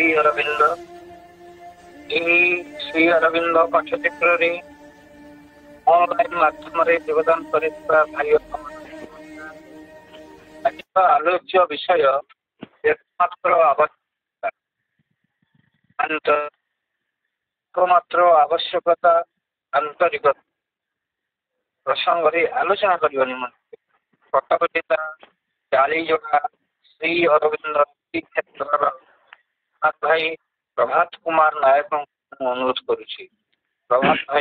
श्री अरविंद श्री अरविंद पाठ्यचित्र ऑनलाइन माध्यम योगदान कर भाई आलोच्य विषय एकमात्र आवश्यकता आंतरिक प्रसंग आलोचना करने निमंते कटक जिला जालीजोड़ा श्री अरविंद क्षेत्र भाई प्रभात कुमार नायक अनुरोध करुछि। प्रभात भाई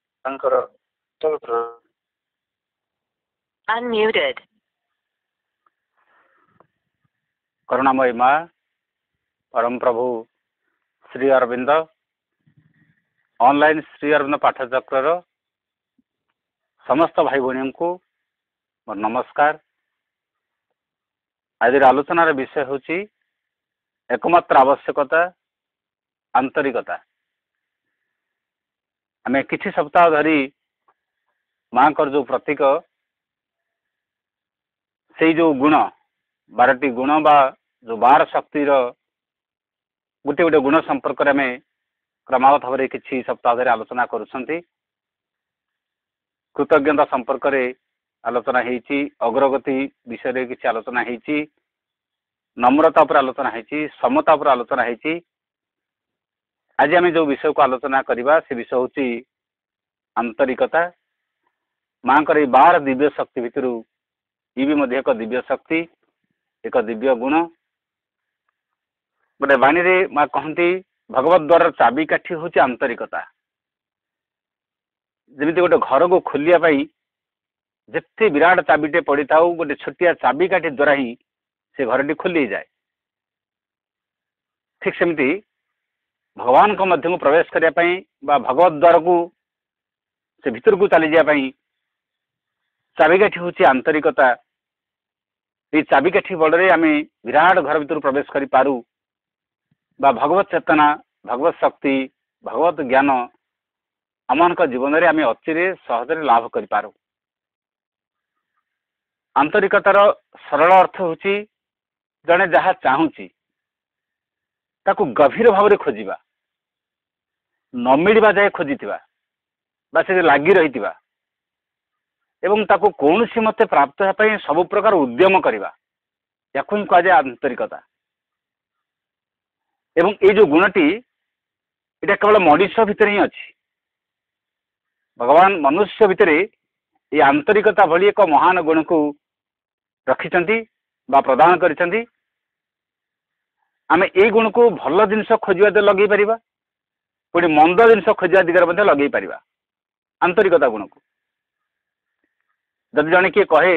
Unmuted. करुणामयी माँ परम प्रभु श्री अरविंद ऑनलाइन श्री अरविंद पाठचक्र समस्त भाई भौणी को मोर नमस्कार। आज आलोचनार विषय होची एकमात्र आवश्यकता आंतरिकता। आम किछि सप्ताह धरी माँ जो प्रतीक से जो गुण 12टी गुण बा जो 12 शक्तिर गोटे गोटे गुण संपर्क में क्रमागत भाव किछि सप्ताह धरी आलोचना करुछंती। कृतज्ञता संपर्क में आलोचना हेची, अग्रगति विषय किछि आलोचना हेची, नम्रता पर आलोचना हेची, समता पर आलोचना हेची। आज आम जो विषय को आलोचना करवा से विषय होची आंतरिकता। माँ कर 12 दिव्य शक्ति भितर ये भी मध्य एक दिव्य शक्ति, एक दिव्य गुण। गोटे बाणी रे माँ कहती भगवत द्वार चाबिकाठी हूँ आंतरिकता। जमी गोटे घर को खोलिया जिते विराट चाबिटे पड़ी था गोटे छोटिया चाबिकाठी द्वारा ही से घरटी खोली जाए। ठीक सेमती भगवान को मध्य प्रवेश करने भगवत द्वार को से भीतर को चली जाए चाबिकाठी हूँ आंतरिकता। ये चाबिकाठी बल आम विराट घर भीतर प्रवेश कर पारू बा भगवत चेतना, भगवत शक्ति, भगवत ज्ञान आम जीवन में आम अचिरे सहजरे लाभ कर पारू। आंतरिकतार सरल अर्थ हूँ जड़े जहाँ चाहूँची ताकू गभीर भाव में खोजा, न मिलवा जाए खोजी से लगी रही एवं ताकू कौन सी मते प्राप्त होने सब प्रकार उद्यम करवा या ही कह जाए आंतरिकता। एवं ये जो गुणटी ये केवल मनुष्य भितर ही अच्छी। भगवान मनुष्य भितर ये आंतरिकता भली एक महान गुण को रखिछंती बा प्रदान करिछंती। आमे ए गुण को भल जिनस खोजिया दे लगे परिबा, पुणी मंद जिनस खोजिया दिगरे मध्ये लगे परिबा आंतरिकता गुण को। जदि जने किए कहे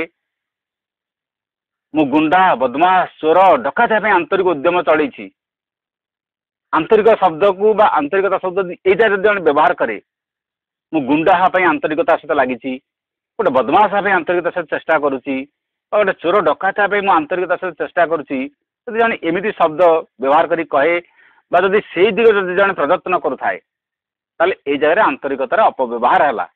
मु गुंडा बदमाश चोर डकाता पे आंतरिक उद्यम चलई, आंतरिक शब्द को बा आंतरिकता शब्द यही जन व्यवहार करे, मु गुंडा हाँ आंतरिकता सहित लगी, गोटे बदमाश हाँ आंतरिकता सहित चेष्टा करुच्ची, गोटे चोर डकाता पे आंतरिकता सहित चेष्टा करुच्ची। जब जन एमती शब्द व्यवहार करी कहे बा जदि से दिग जन प्रयत्न करुए ये जगह आंतरिकतार अपव्यवहार है।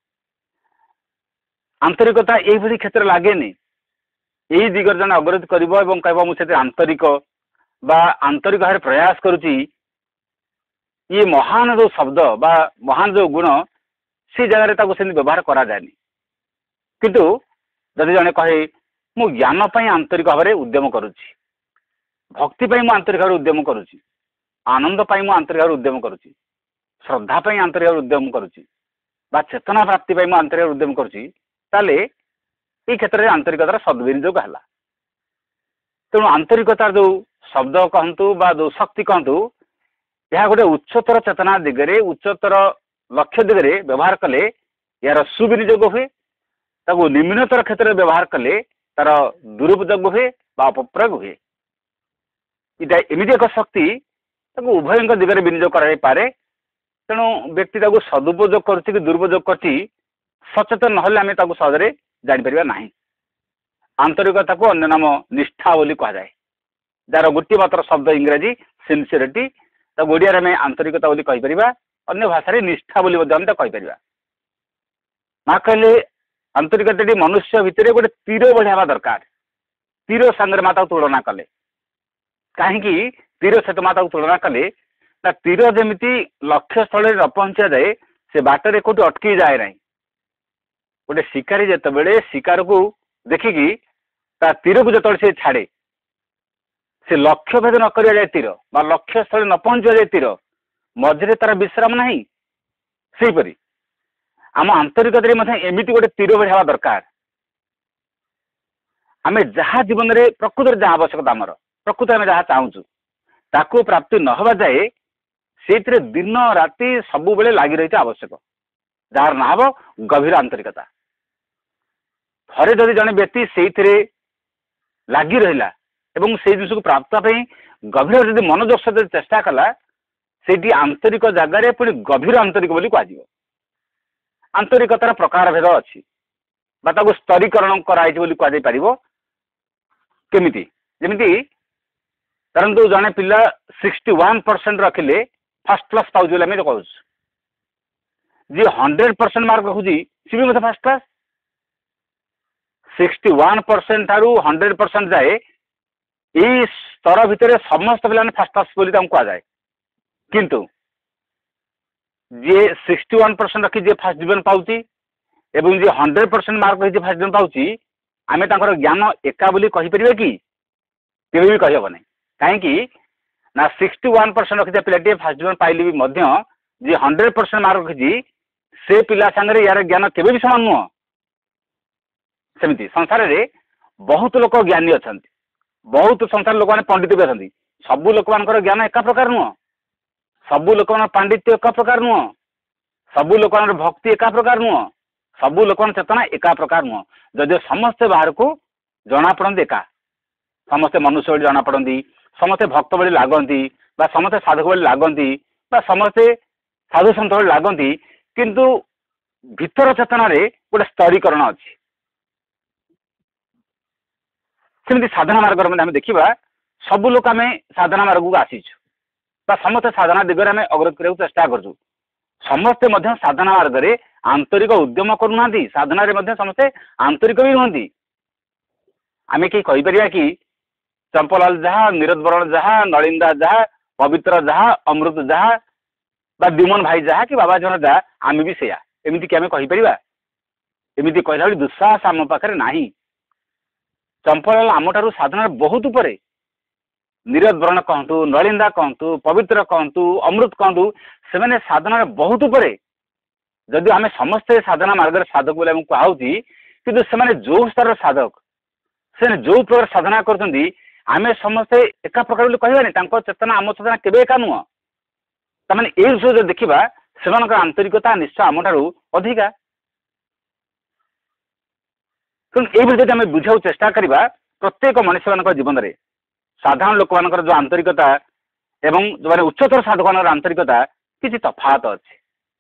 आंतरिकता यही क्षेत्र लगे यही दिग जन अग्रगति कर कह मुझे आंतरिक बा आंतरिक भाव प्रयास करुच्ची। ये महान जो शब्द बा महान जो गुण से जगह से व्यवहार करा जाए। किंतु जदि जने कहे मु ज्ञान आंतरिक भाव में उद्यम करुच्ची, भक्ति मु आंतरिक भाव उद्यम करुच्ची, आनंद मु आंतरिक भाव उद्यम करुच्ची, श्रद्धा आंतरिक भाव उद्यम करुच्ची बा चेतना प्राप्ति मु आंतरिक भाव उद्यम करुच्ची, ताले ये क्षेत्र में आंतरिकतार सद्विनियोग है। तेणु आंतरिकतार जो शब्द कहतु बा जो शक्ति कहतु यह गोटे उच्चतर चेतना दिगरे उच्चतर लक्ष्य दिगरे व्यवहार कले यार सुविनियोग हुए, ताको निम्नतर क्षेत्र में व्यवहार कले तार दुरुपयोग हुए बा अपप्रयोग हुए। इटा एमती एक शक्ति उभय दिगरे विनियोग करे। तेणु व्यक्ति सदुपयोग कर दुरुपयोग कर सचेतन नहले आम सहजरे जापर ना। आंतरिकता को अन्य नाम निष्ठा बोली कह जाए, जार गोटे मात्र शब्द इंग्राजी सिनसीयरिटी, ओडिया में आंतरिकता बोली कहीपर, अन्य भाषा निष्ठा बोली कहीपर। माँ कहले आंतरिकता मनुष्य भितर गोटे तीर बढ़िया दरकार, तीर सांगे माता तुलना कले कहीं तीर सहित माता तुलना कले ना तीर जमी लक्ष्य स्थल न पहुंचा जाए से बाटर कौट अटकी जाए ना गोटे शिकारी जिते शिकार को देखिकी ता तीर को जो से छाड़े से लक्ष्य भेद न करा जाए तीर बा लक्ष्य स्थल न पहुंचा जाए तीर मझे तार विश्राम नहीं सेपरी आम आंतरिकता एमती गोटे तीर भरी हवा दरकार आम जहाँ जीवन में प्रकृत जहाँ आवश्यकता आमर प्रकृत आम जहाँ चाहूँ ताकू प्राप्ति न हवा जाए से दिन राति सब बेले लगी रही आवश्यक जार ना हम गभीर आंतरिकता थे जदि जड़े व्यक्ति से लगी रहा एवं से जिन को प्राप्त गभीर जब मनोयोग सहित चेष्टा कला से आंतरिक जगार पुणी गभीर आंतरिक बोली कह आंतरिकतार प्रकार भेद अच्छी स्तरीकरण कराई केमिति जेमिति धरतु जड़े पिला 61% रखिले फर्स्ट क्लास पाऊँ बोले आम कहूँ जी 100% मार्क रखुची सी भी फर्स्ट क्लास 61% ठारू 100% जाए यही स्तर भितर समस्त पिला फर्स्ट क्लास बोली कहुए किंतु जी 61% रखी जी फर्स्ट डिवीजन पाऊँ एवं जी 100% मार्क रखी फर्स्ट डिवीजन पाऊँ आम तर ज्ञान एका बोली कहीपर कि केवे भी कहीहब ना कहीं ना 61% रखी पिलाटी फर्स्ट डिवीजन पाइले भी जी 100% मार्क रखी से पिला सांगे यार ज्ञान केवे भी सामान नुह सेमती संसार में बहुत लोक ज्ञानी अच्छा बहुत संसार लोक मैंने पंडित भी अच्छा सबू लोक मान ज्ञान एका प्रकार नुह सबू लोक पांडित्य एका प्रकार नुह सबू लोक भक्ति एका प्रकार नुह सबू लोक चेतना एका प्रकार नुह जदि समस्ते बाहर को जना पड़ती एका समस्ते मनुष्य भाई जना पड़ती समस्ते भक्त भाई लगती समस्ते साधक भाई लगती समस्ते साधु सन्त भाई लगती किंतु भीतर चेतना रे गोटे स्तरीकरण अच्छी सेमती साधना मार्ग में देखा सबू लोक आम साधना मार्ग को आसीचु समस्ते साधना दिगरे आम अग्रगति करने चेष्टा करूँ समस्ते साधना मार्ग में आंतरिक उद्यम करूना साधना समस्ते आंतरिक भी नुहति आम कहीपर कि चंपलाल जहा नीरजवरण जहा नलिंदा जहा पवित्र जहा अमृत जहा दिमन भाई जहा कि बाबा जन जहा आम भी से एमती कि आम कहीपर एमती कहला दुस्साहस आम पाखे ना चंपलाल आम ठारू साधना बहुत उपर नीरज वरण कहतु नलिंदा कहतु पवित्र कहतु अमृत कहतु से साधना बहुत उपर जदि आम समस्ते साधना मार्ग साधक बोले कहुची कि से जो स्तर साधक से जो प्रकार साधना कर आम समस्ते एका प्रकार कहवानी चेतना आम चेतना केवे एका नुह तमें ये विषय देखा से आंतरिकता निश्चय आम ठारू अधिका तेणु ये जब आम बुझा चेष्टा करवा प्रत्येक मनुष्य मान जीवन में साधारण लोक मान जो आंतरिकता एवं जो मैंने उच्चतर साधक मान आंतरिकता किसी तफात अच्छे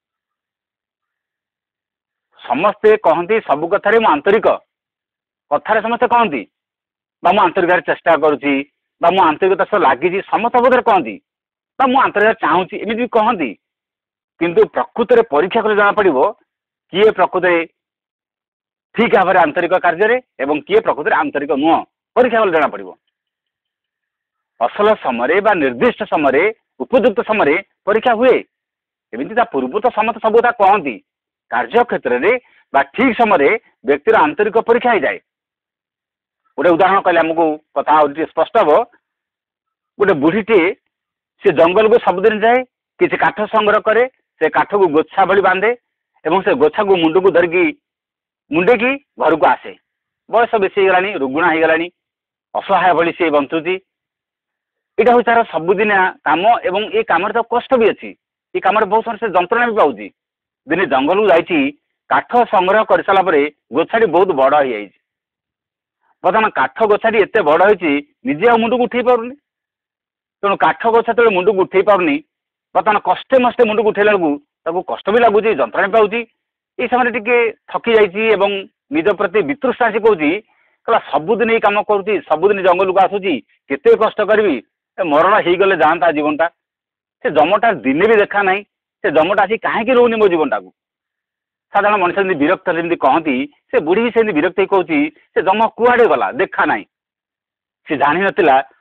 समस्ते कहती सबू कथार मु आंतरिक कथार समस्ते कहती मु आंतरिक चेष्टा करुँची मु आंतरिकता सह लगी समस्त बोधर कहती मु आंतरिक चाहूँगी एमती भी कहती किंतु प्रकृत में परीक्षा कर जना पड़ो किए प्रकृत ठीक भाव में आंतरिक कार्य एवं किए प्रकृत में आंतरिक नुह परीक्षा कले जना पड़ो असल समय निर्दिष्ट समय उपयुक्त समय परीक्षा हुए एमती पूर्व तो समस्त सब कथा कहती कार्य क्षेत्र में ठीक समय व्यक्तिर आंतरिक परीक्षा हो जाए गोटे उदाहरण कहले आमको कथा स्पष्ट हम गोटे बुढ़ीटे से जंगल को सबुदिन जाए किसी काठ संग्रह करे से काठ को गोछा भली बांधे एवं से गोछा को मुंड को धरिकी मुंडे की घर को आसे बयस बेसी होगलानी रुग्णा हो गलानी असहाय भली सी बंचुची यहाँ हूँ तार सबुदिन कम एवं ये कम तो कष्ट भी अच्छी ये कम बहुत समय से जंत्रणा भी पाँच दिने जंगल को जाइए काठ संग्रह कर सारापर गोछाटी बहुत बड़ हो जाए बर्तमान काठ गोछाटी एत बड़ होजे आ मुंड को उठे पारे तेणु काठ गोछा जो मुंड को उठे पारे बर्तमान कष्टे मस्ते मुंड को उठेला बेलू कष्ट भी लगुच जंत्रणा पाँच ये समय टी थकी जा निज प्रति वितृष्णा से कौच कहला सबुदिन ये कम करुँच सबुदिन जंगल को आसूची केते कष्ट करी मरण हो गले जाता जीवनटा से जमटा दिने भी देखा ना से जमटा आसी कहीं रोनी मो जीवनटा को साधारण मनुष्य जमी विरक्त जमी कहती से बुढ़ी भी सेमती विरक्त कहती से जम कुआड़े गला देखा ना सी जानी नाला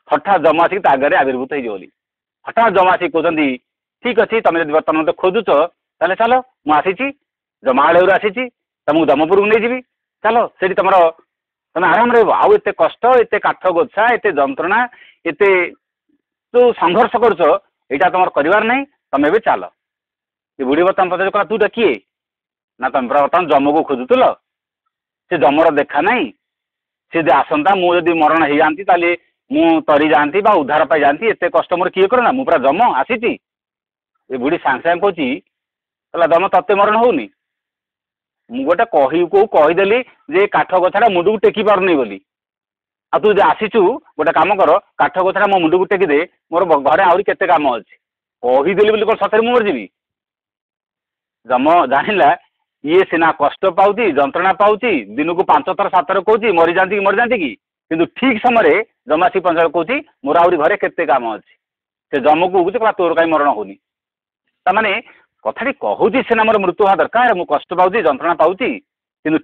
हठात जम आसिक ता आगे आविर्भूत हो हठात जम आसिक कहते ठीक अच्छे तुम जब बर्तमान मत खोजुच ताले चलो मुझे जमाड़ू आसी तुमको जमपुर को नहीं जी चलो से तुम तुम आराम रत कष्ट एत काठ गोछा एत जंत्रणा एत जो संघर्ष करा तुम करार नहीं तुम ए चल ये बुढ़ी बर्तमान पचार कह तूटा किए ना तुम बर्तमान जम को खोजुल से जमर देखा नहीं सी आसंता मुझे मरण हो जाती ताले मु तरी जाती उद्धार पाई जाती एत कष्ट मोर किए करना मु पूरा जम आसी ये बुढ़ी सांगे सांगे कहला जम तत्ते मरण होनी मु गोटे कहीदेली जे काठ गछाटा मुंड को टेकी पारनी बोली आ तू आसीचु गोटे काम कर काठ गछाटा मो मुंड को टेकी दे मोर घरे आहरी केते काम अच्छे कहीदेली बोली कौन सतरे मु मरजी जम जानिला ये सीना कष्ट पाऊँच जंत्रणा पाऊँच दिन को 5 थर 7 थर कहूँ मरी जाती कि किंतु ठीक समय जमासी पंचायत कहूँ मोर आहरी घरे केते काम अच्छे से जम को कहला तोर कहीं मरण होनी ताने कथाटी कहूँ सीना मोर मृत्यु हवा दरकार मुझे कष्ट पाऊँच जंत्रणा पाऊँच कि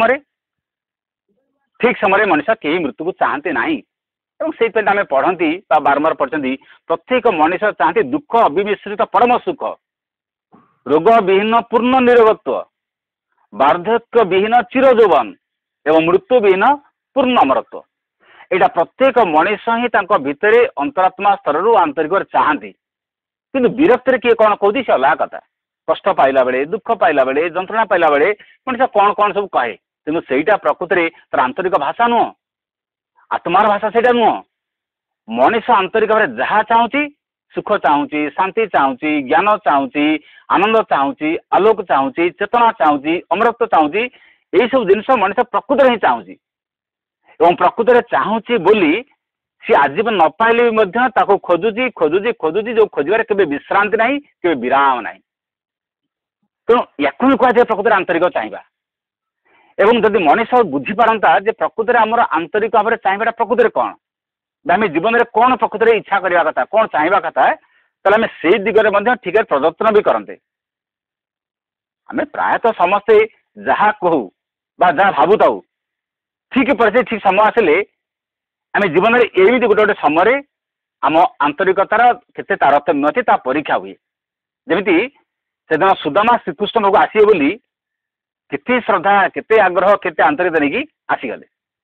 ठीक समय मनुष्य कहीं मृत्यु को चाहते ना से आम पढ़ती बारंबार पढ़ते प्रत्येक मनुष्य चाहती दुख अविमिश्रित परम सुख रोग विहीन पूर्ण निरोगत्व वार्धक्य विहीन चिर यौवन एवं मृत्यु विहीन पूर्ण अमरत्व यहाँ प्रत्येक मनुष्य ही भितर अंतरात्मा स्तर आंतरिक चाहती किंतु विरक्त किए कौन कहती से अलग कथा कष्ट पाइला बेले दुख पाइला बेले जंत्रणा पाइला बेले मनुष्य कौन कौन सब कहे तेणु सेटा प्रकृत में तार आंतरिक भाषा नुह आत्मार भाषा से नुह मनुष्य आंतरिक भाव जहाँ चाहूँगी सुख चाहूँगी शांति चाहूँगी ज्ञान चाहूँगी आनंद चाहूँगी आलोक चाहूँगी चेतना चाहूँगी अमरत्व चाहूँगी यही सब जिनस मनुष्य प्रकृत ही चाहूँगी एवं प्रकृत में चाहूँगी बोली सी आजीवन न पाइले भी खोजुची खोजुची खोजुची जो खोजार के विश्रांति ना के विराम ना तेणु या कहुए प्रकृत आंतरिक चाहिए एवं जदि मनुष्य बुझी पारंता जे प्रकृत में आमर आंतरिक भाव में चाहिए प्रकृत में कौन आम जीवन में कौन प्रकृत में इच्छा करवा कथा कौन चाहिए कथा ताले आम से दिगरे ठीक है प्रयत्न भी करते आम प्रायतः समस्ते जहाँ कहू जहाँ भावुताऊ ठीक पर ठीक समय आसिले आम जीवन में एमती गोटे गोटे समय आम आंतरिकतार केते तारतम्य अच्छे ता परीक्षा हुए जमीती से दिन सुदामा श्रीकृष्ण पाक आसिए बोली केते श्रद्धा केते आग्रह केते आंतरिकता नहीं आसीगले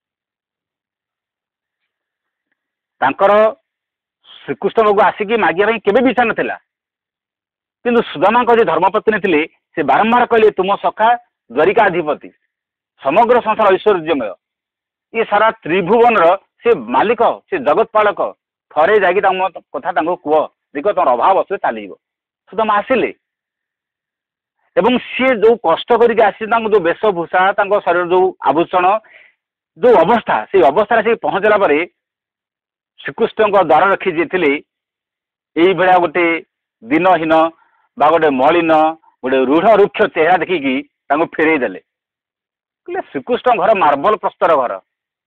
तांकर श्रीकृष्ण पाक आसिकी मागिया केबे भी इच्छा नथिला किंतु सुदामा जो धर्मपत्नी थे से बारंबार कहले तुम सखा द्वारिकाधिपति समग्र संसार ऐश्वर्यमय ये सारा त्रिभुवन से मालिक से जगतपालक थरे जाकि कथा कह देख तुम अभाव असुविधा चलो सुदामा आसिले एवं सी जो कष्ट करके आसी जो वेशभूषा शरीर जो आभूषण जो अवस्था से अवस्था से पहुँचला पर श्रीकृष्ण द्वार रखी जीते यही भाया गोटे दिनहीन बा गोटे मलिन गोटे रूढ़ रुक्ष चेहरा देखिकी फेरई देले श्रीकृष्ण घर मार्बल प्रस्तर घर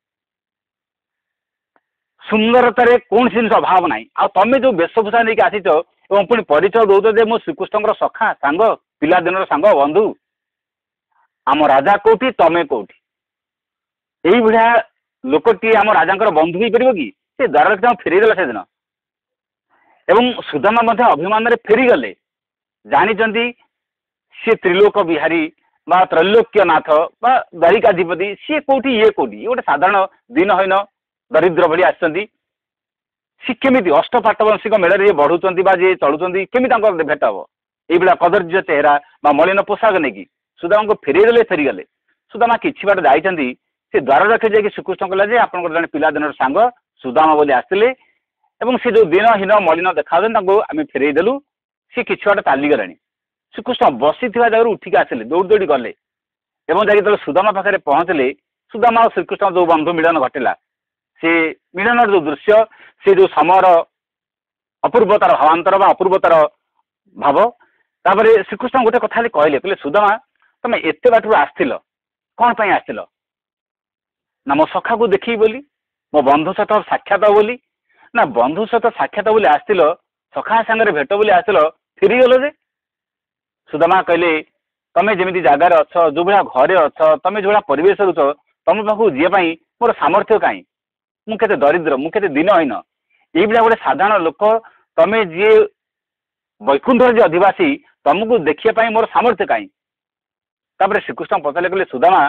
सुंदरतार कौन जिन अभाव ना आ तमें जो वेशभूषा नहीं आसीच और पुणी परिचय दौच मो श्रीकृष्ण सखा सांग पिला दिन सांग बंधु आम राजा कौटी तमें कौटी यही भाया लोकटी आम राजा बंधु हो पार कि द्वार रखी फेरईदेला से दिन एवं सुदामा अभिमान फेरीगले जानी सी त्रिलोक बिहारी बा त्रैलोक्यनाथ बा द्वारिकाधिपति सी कौटी ये कौटी ये गोटे साधारण दिनहीन दरिद्र भली आसी सी केमी अष्टपाटवंशिक मेल बढ़ुंट जी चलुँच केमी भेट हम ये कदर्य चेहरा बा मलिन पोशाक नहीं सुदामा को फेरईदेले फेरीगले सुदामा किछि बाट जाइछन्ती से द्वार रखे जाकि श्रीकृष्ण कहला आप जन पिला दिन सांग सुदामा बोली आसते से जो दिनहीन मलिन देखा आम फेरईदेलु सी कि बाट चलीगले श्रीकृष्ण बसी जगह उठिक आसिले दौड़ी दौड़ी गले जाकि सुदामा पाखे पहुँचले सुदामा और श्रीकृष्ण जो बंधु मिलन घटला से मिलन जो दृश्य से जो समय अपूर्वतार भावांतर अपूर्वतार भाव तापर श्रीकृष्ण गोटे कथा कहले सुदामा तुम एत बाटर आसथिल कौन पर आसथिल ना मो सखा को देखी बोली मो बंधु सहित साक्षात बोली ना बंधु सहित साक्षात बोली आसथिल सखा सांगे भेट बोली आसथिल फेरीगल जे सुदामा कहले तमें जमी जगार अच्छ जो भाया घरे अच्छ तमें जो भाया परिवेश रुच तुम पाखु जीवाई मोर सामर्थ्य कहीं मुझे दरिद्र मुझे दिनहीन ये गोटे साधारण लोक तमें जी वैकुंठ जी अधिवासी तुमको देखिए मोर सामर्थ्य कहीं तापर श्रीकृष्ण पचारे कहले सुदामा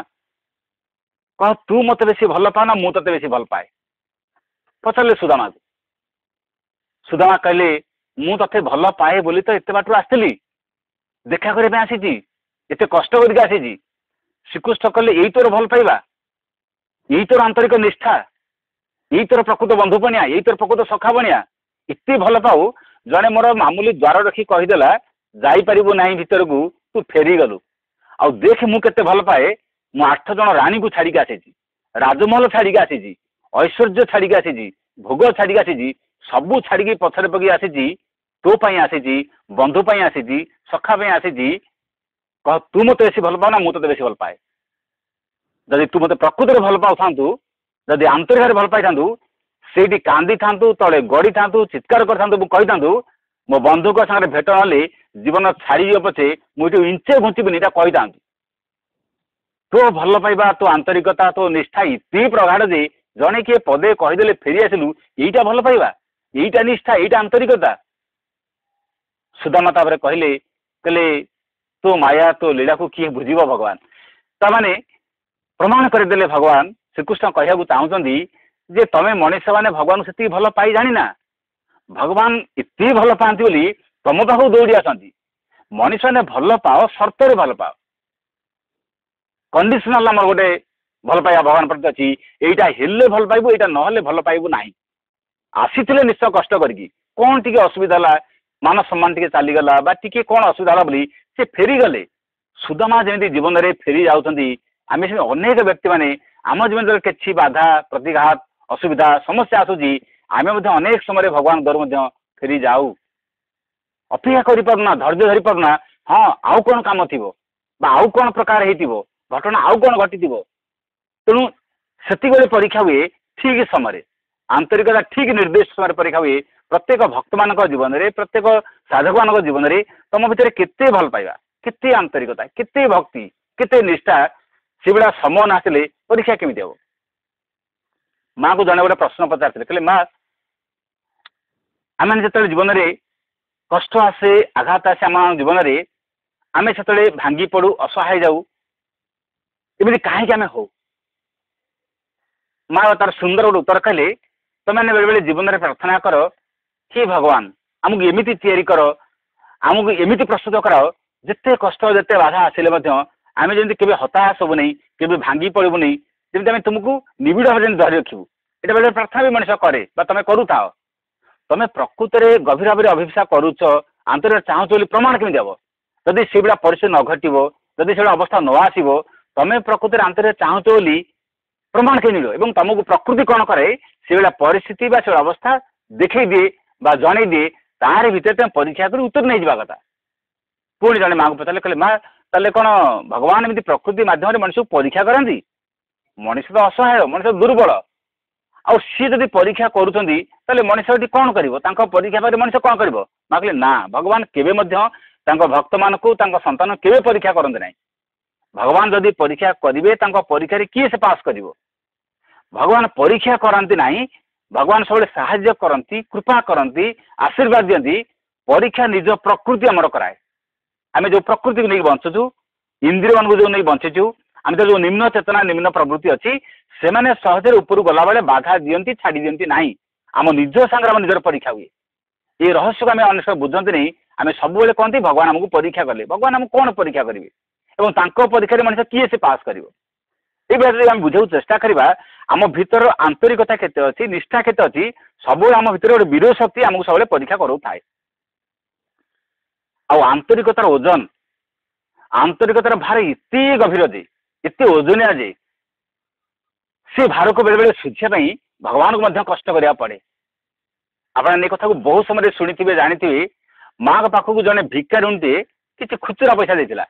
कह तू मत बेसी भल पाओ ना मु ते बेसी भल पाए पचारे सुदामा को सुदामा कहले मु ते भल पाए बोली तो एत बाटू आसली देखा करने आसी एत कष्ट करके आसी श्रीकृष्ण कहले यही तोर भल पाइबा यही तोर आंतरिक निष्ठा यही तोर प्रकृत बंधु बनिया यही तोर प्रकृत सखा बनिया इतनी भल पाऊ जड़े मोर मामूली द्वार रखी कहीदेला जापर ना भर को तू फेरी गलु आउ देख मु केते भल पाए मु 8 जन रानी को छाड़ी आसी राजमहल छाड़ी आसी ऐश्वर्य छाड़ी आसी भोग छाड़ी आसी सबू छाड़ी पछरे पकी आसी तो आसी बंधु आसी सखा आसी कह तू मत बेसी भल पाओ ना मु ते बेसी भल पाए जदि तू मत प्रकृत भल पाऊ जदि आंतरिक भल पाई से कांदी था तले गड़ी था चित्कार कर मो बंधु सागर भेट ना जीवन छाड़ी पछे मुझे इंचे घुंचबी कही था तो भल पाइबा तो आंतरिकता तो निष्ठा इतनी प्रगाढ़ जे जड़े किए पदे कहीदे फेरी आसलु यहीटा भल पाइबा यहीटा निष्ठा यहीटा आंतरिकता सुदामा तापर कहले कहले तो माया तो लीला को किए बुझ भगवान ताने प्रमाण करदे भगवान श्रीकृष्ण कहू चाहते जे तमें मनीष मैंने भगवान से भल पाई जानी ना भगवान इतनी भल पाती बोली तुम पाखु दौड़ी आसती मनीष मैंने भल पाओ सर्त भल पाओ कंडीशनल आम गोटे भल पाइबा भगवान प्रति अच्छी यहीटा हेल्ले भल पाइबू यहाँ ना भल पाइबू ना आसी निश्चय कष्ट करके कौन टी असुविधा है मान सम्मान टी चलीगला टी कौन असुविधा है बोली से फेरी गले सुदामा जमी जीवन में फेरी जाऊँगी आम अनेक व्यक्ति मैंने आम जीवन कि बाधा प्रतिघात असुविधा समस्या आसूसी आम अनेक समय भगवान द्वार फेरी जाऊ अपेक्षा करूना धैर्य धरी पारुना हाँ आउ कौन कम थी आउ कौन प्रकार हो घटना आउ कौन घटी तेणु से परीक्षा हुए ठीक समय आंतरिकता ठीक निर्दिष्ट समय परीक्षा हुए प्रत्येक भक्त मान जीवन में प्रत्येक साधक मान जीवन में तुम भितर केते भल पाइबा केते आंतरिकता केते भक्ति केते निष्ठा से भाया समय नासिले परीक्षा केमी हम माँ को जड़े गोटे प्रश्न पचार कहले माँ आम जो जीवन में कष्ट आसे आघात आसे आम जीवन में आम से भांगी पड़ू असहाय जाऊ एमती कहीं आम हो माँ तार सुंदर गोटे उत्तर कहले तुमने बेले बेले जीवन में प्रार्थना कर हे भगवान आमको एमती तैयारी कर आमको एमती प्रस्तुत कराओ जिते कष्ट जिते बाधा आसिले आम जमी के हताश हबू नहीं के भांगी पड़ू नहीं जमी आम तुमको निबिड़ भाव धरी रखू ये बेले प्रार्थना भी मनुष्य कै तुम करूता तुम प्रकृत में गभीर भाव में अभिप्सा करुच आंतरिक चाहूँ बोली प्रमाण केमी हम जदि से भाया परिस्थिति न घटो जदि से अवस्था न आसो तुम प्रकृत में आंतरिक चाहूँ बोली प्रमाण के मिलो तुमको प्रकृति कौन करे से भाया परिस्थिति से अवस्था देखई दिए जन दिए तार भीतर तुम परीक्षा कर उत्तर नहीं जावा कथा पुणी जड़े माँ को पचारे कहले माँ ताले कौन भगवान एमती प्रकृति मध्यम मनुष्य को परीक्षा करती मनुष्य तो असहाय मनुष्य दुर्बल आउ सी जब परीक्षा करुँच मनुष्य कौन कर परीक्षा पर मनुष्य कौन कर माँ कहले ना भगवान केवे भक्त मान को संतान केवे परीक्षा करते ना भगवान जदि परीक्षा करेंगे परीक्षा किए से पास कर भगवान परीक्षा करती ना भगवान सब साहाय्य करती कृपा करती आशीर्वाद दिखती परीक्षा निज प्रकृति आमर कराए आम जो प्रकृति को नहीं बंचुचु इंद्रिय मान जो नहीं बंचीचु आम जो निम्न चेतना निम्न प्रवृत्ति अच्छी से मैंने सहजरे ऊपर गला बेले बाधा दियंती छाड़ी दियंती ना आम निज सांगे आम निजर परीक्षा हुए ये रहस्य को आम अनेक बुझती नहीं आम सब कहते भगवान आमको परीक्षा कले भगवान आमको कौन परीक्षा करेंगे और परीक्षा मनुष्य किए से पास कर आम बुझे चेष्टा करवा आम भीतर आंतरिकता केते अच्छी निष्ठा केते अच्छी सब आम भीतर गोटे विरोध शक्ति आमको सब परीक्षा कराए आंतरिकतार ओजन आंतरिकतार भार इतनी गभीर जे इतने ओजनिया जे से भार को बेले बेले सुझापी भगवान को मध्य कष्ट करा पड़े आपने कथा को बहुत समय शुणी जानी माँ पाखक जड़े भिक्षाऋणीटे कि खुचुरा पैसा देता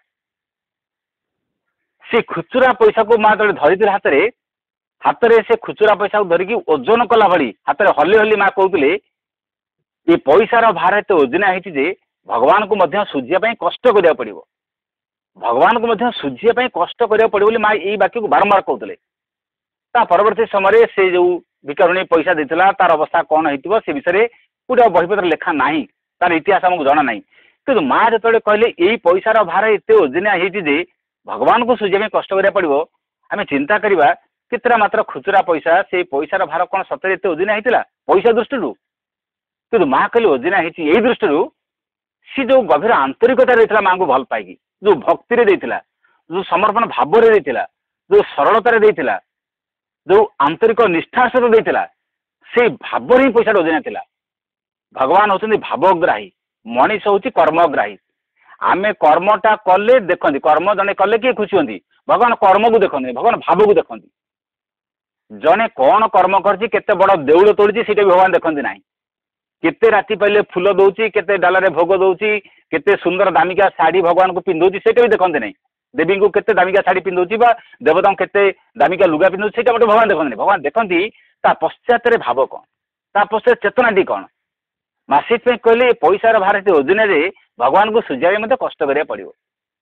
से खुचुरा पैसा को माँ जो धरी हाथ में हाथ में से खुचुरा पैसा को धरिकी ओजन कला भाई हाथ में हल्ली हल्ली माँ कहते ये पैसार भार एत ओजनिया है भगवान को मध्य सुझापी कष्ट करा पड़ो भगवान को मध्य सुझापी कष्ट करा पड़ो माँ यही वाक्य को बारंबार कहते परवर्ती समय से जो भिकारुणी पैसा देथिला तार अवस्था कौन होइतिबो से विषय गोटे बहीपत्र लेखा नाही तार इतिहास हमको जना नाही किंतु माँ जो कहले यही पैसार भार एत ओजनिया होती भगवान को सुझे कष्ट करा पड़ो आम चिंता करवा केतरा मात्र खुचुरा पैसा से पैसार भार कौन सतरे एत ओजनिया होता पैसा दृष्टि किंतु माँ कहले ओजनिया होती यही दृष्टि सी जो गभीर आंतरिकता देता माँ को भल पाई जो भक्ति देता जो समर्पण भाव देता जो सरलतार देता जो आंतरिक निष्ठा सहित देता से भाव ही पैसा ओजनिया था भगवान होती भावग्राही मनीष हूँ कर्मग्राही आमे कर्मटा कले देखते कर्म जड़े कले किए खुशी होती भगवान कर्म को देखते भगवान भाव को देखते जड़े कौन कर्म करते बड़ देउल तोड़ी से भगवान देखते ना केते राति पहले फूल दौची केते डाल भोग दौची केते सुंदर दामिका शाढ़ी भगवान को पिंधौची से भी देखते ना देवी को केते दामिका शाढ़ी पिंधौची देवता केते दामिका लुगा पिंधौची से भगवान देखते भगवान देखती पश्चात भाव कौन ता पश्चात चेतनाटी कौन मासिक कहले पैसार भार ओजन भगवान को सुझावे कष्ट करा पड़ो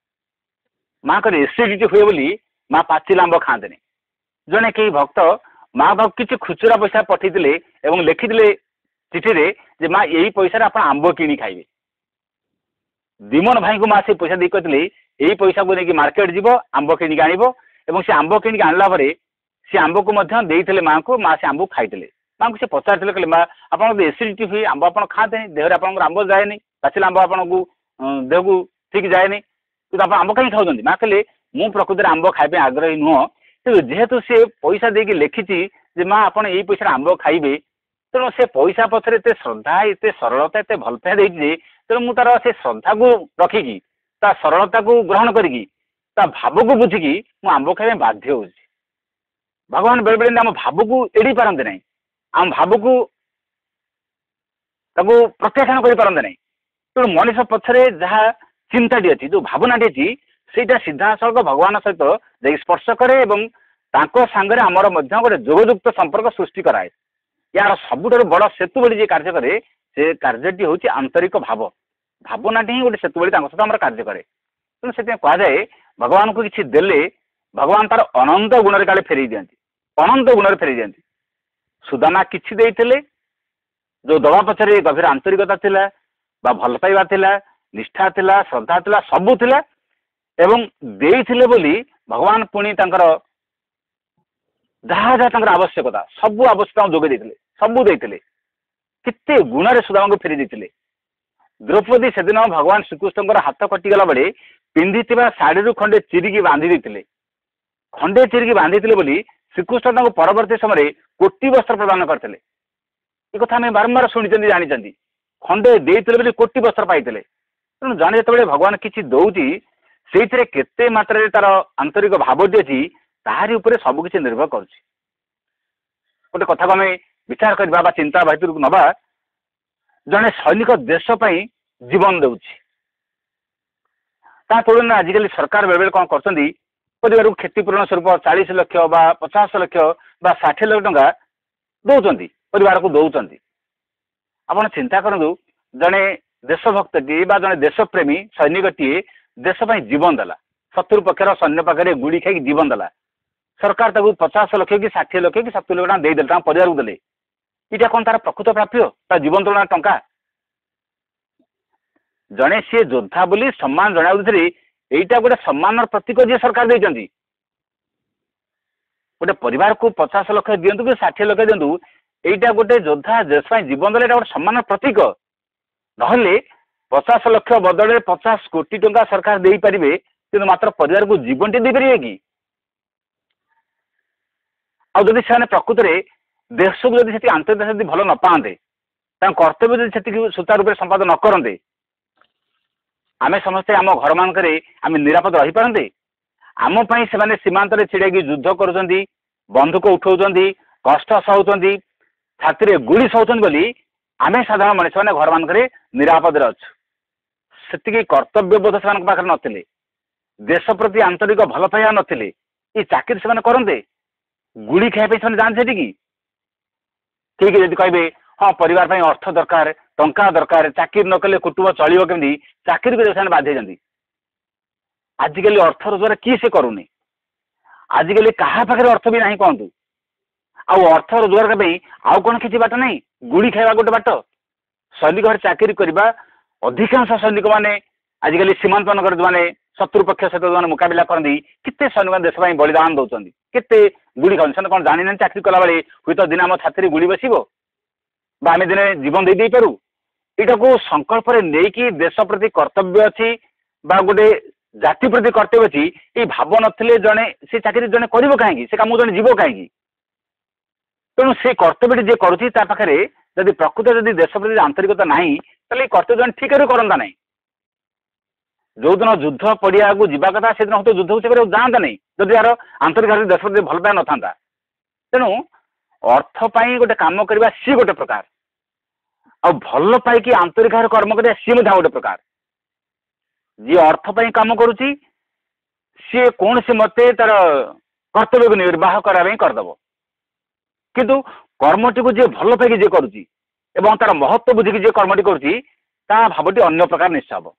माँ कह एसिडिटी हुए बोली माँ पाचिल आंब खाते जड़े कई भक्त माँ बाप किसी खुचुरा पैसा पठे और लिखिले चिठी रे माँ यही पैसा आप आंब कि खाइबे दिमन भाई को माँ से पैसा दे कहते यही पैसा को लेकिन मार्केट जीव आंब कि आनब से आंब कि आणला सी आंब को देते माँ को माँ से आंब खाई माँ को से पचार कहले माँ आप एसिडिटी हुए आंब आप खाते देहर आप आंब जाए पाचिल आंब आपको देह को ठीक जाए कि आप आंब कहीं खाऊँ माँ कहले मु प्रकृति में आंब खाइबे आग्रही नुह तो जेहेतु सी पैसा देकी लिखी माँ आप यही पैसा आंब खाइबे तेणु से पैसा पछरे एत श्रद्धा एत सरलता एत भल पाया देती तेणु मुझे तार से श्रद्धा को रखिकी ता सरलता को ग्रहण करी भाव को बुझिकी मु आंब खाइबे बाध्य हो भगवान बेले बेले आम भाव को एड़ी पारते ना आम भाव को प्रत्याख्यान कर पारते ना तेणु मनीष पछरे जहाँ चिंताटी अच्छी जो भावनाटी अच्छी से सीधा सड़क भगवान सहित जा स्पर्श करे सांगे आमर गोटे जोगयुक्त संपर्क सृष्टि कराए यार सबुठ बड़ सेतु बड़ी कार्य करे से कार्यटी हूँ आंतरिक भाव भावनाटी ही गोटे सेतु बड़ी सहित आम कार्य करे तेणु से कहुए भगवान को किसी देले भगवान तार अनंत गुण काले फेरी दिखती अनंत गुण फेरी दिखती सुदामा किछि देइथिले जो दवा पछरे गभीर आंतरिकता थिला बा भल पाइबा थिला निष्ठा थिला श्रद्धा थिला सबु थिला एवं देइथिले बोली भगवान पुणी तांकर जहाँ जहाँ तांकर आवश्यकता सबु आवश्यकता जोगे देइथिले सबु देइथिले किते गुणरे सुदामा को फेरी देइथिले द्रौपदी से दिन भगवान श्रीकृष्ण हाथ कटिगला बेले पिंधिथिबा साड़ी रु खंडे चिरिकी बांधी देइथिले खंडे चिरिकी बांधी बोली श्रीकृष्ण परवर्ती समय कोटी वस्त्र प्रदान करते ये कथा आम बारंबार शुणी जानी खंडे देते कोटी वस्त्र पाई तेणु जड़े जो भगवान किसी दौची से केते मात्रा तार आंतरिक भावटी अच्छी ताहारी उपरे सबकि निर्भर कर गोटे कथा को आम विचार करवा चिंता भितर को नवा जड़े सैनिक देशपाई जीवन दौची तुलन आजिकल सरकार बेले बेले कौन कर परिवार को क्षतिपूरण स्वरूप 40 लाख बा 50 लाख बा 60 लाख टंका दौरान परिवार को दौरान आप चिंता करूँ जड़े देशभक्त टी जड़े देशप्रेमी सैनिक टी देशपाई जीवन देला शत्रु पक्षर सैन्य पाखे गुड़ी खाई जीवन देला सरकार ताकू 50 लाख कि 60 लाख कि 70 लाख देदेले परिवार को देले इटा कौन तार प्रकृत प्राप्य ता जीवन तुलना टंका जड़े सी योद्धा बोली सम्मान जनाऊे यहीटा गोटे सम्मान प्रतीक जी सरकार देते गोटे परिवार को 50 लाख दिंतु कि 60 लाख दिंतु यहीटा गोटे योद्धा देश जीवन देले गोटे सम्मान प्रतीक नहले 50 लाख बदले 50 कोटी टंका सरकार दे पारे कि मात्र परिवार को जीवन टी देपारे कि आदि से प्रकृत में देश को जब आंतरिक भल न पाते कर्तव्य जब सुचारू रूप से संपादन न करते आमे समस्ते आम घर मानक आम निरापद रही पारते आम से सीमांत छिड़ा युद्ध कर बंधुक उठाऊँ कष्ट सहूँ छाती गुड़ी सहूँ बोली आम साधारण मनीष मैंने घर मानक निरापद अच्छु से कर्तव्यबोध से पाखे नथिले देश प्रति आंतरिक भल पाइबा नथिले ये चाकरी से करते गुड़ी खाइबा से जाते कि ठीक कहे हाँ परिवार अर्थ दरकार टंका दरकार चाकरी न कले कुटुंब चलो केमी चाकरी को बाध्य जाती आजिकल अर्थ रोजगार किए से करूनी आजिकल क्या पाखे अर्थ भी ना कहतु आउ अर्थ रोजगार करने आउ कौन किसी बाट नहीं गुड़ी खाଇବା गोटे बाट सैनिक घर चाकरी करवा अधिकांश सैनिक मैंने आजिकल सीमांत मानक जो मैंने शत्रु पक्ष सहित जो मुकाबिला करती केते सैनिक देश बलिदान दौरान केते गुड़ी खाऊँ से कौन जानी चाकरी कला बेले हुई तो दिन आम छाती गुड़ी बसो आम दिने जीवन दे पारू यहाँ को संकल्प नहीं देश प्रति कर्तव्य अच्छी गोटे जाति प्रति कर्तव्य अच्छी ये भाव नथिले जड़े से चाकरी जड़े कर कहीं से कम जड़े जीव कहीं तेणु से कर्तव्य जी करुच्ची पाखे जदि प्रकृत जदि देश प्रति आंतरिकता नहीं तो कर्तव्य जन ठीक करता नहीं जो दिन युद्ध पड़िया को जीवा कथा से दिन हूँ युद्ध को जाता नहीं जदि यार आंतरिक देश प्रति भल पाए न था तेणु अर्थपाई गोटे कम करवा सी गोटे प्रकार आ भल पाई आंतरिक भाव कर्म कर सी गोटे प्रकार जी अर्थपाई कम करुच्ची सी कौन सी मते तार कर्तव्य को निर्वाह करने करदेव किंतु कर्मटी को जी भल पाई जी करुच्ची एवं तार महत्व बुझिकी जी कर्मटी करुच्ची ता भावटी अन्य प्रकार निश्चय हम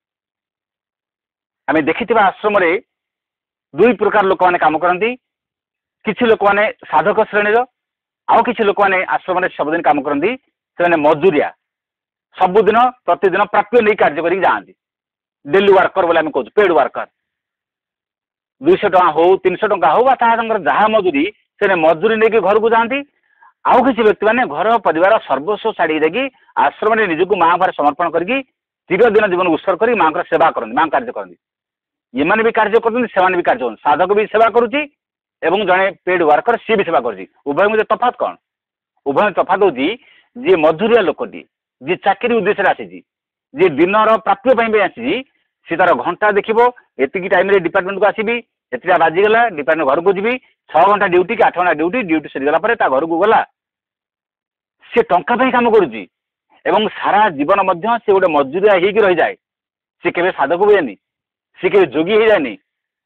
आम देखि आश्रम दुई प्रकार लोक मैंने कम करती किसी लोक मैंने साधक श्रेणीर आउ किसी लोक मैंने आश्रम सबुदिन कम करती से मजूरिया सबुदिन प्रतिदिन प्राप्य नहीं कार्य कर जाती डेली वर्कर बोले कहूँ पेड वर्कर 200 टଙ୍କା हो 300 टଙ୍କା हो जहाँ मजूरी से मजूरी नहीं घर को जाती आउ किसी व्यक्ति मैंने घर परिवार सर्वस्व छाड़ी देकी आश्रम निजक माँ पाखे समर्पण करके चिर दिन जीवन उत्सर्ग कर माँ सेवा करती माँ कार्य करती ये मैंने भी कार्य करते भी कार्य कर साधक भी सेवा करुच्ची एवं जड़े पेड वर्कर सी भी सेवा करुच्ची उभय मध्य तफात कौन उभय तफात हूँ जी मजूरिया लोकटी जी चाकरी उद्देश्य आसी जी दिन प्राप्य आसी सी तार घंटा देखो एति टाइम डिपार्टमेंट को आसबि एतटा बाजिगला डिपार्टमेंट घर को जी 6 घंटा ड्यूटी कि 8 घंटा ड्यूटी सरीगला घर को गला सी टंका कम करुच्ची एवं सारा जीवन मध्य से गोटे मजूरिया हो रही जाए सी केवे साधक हुएनि सी केवे जोगी हो जाए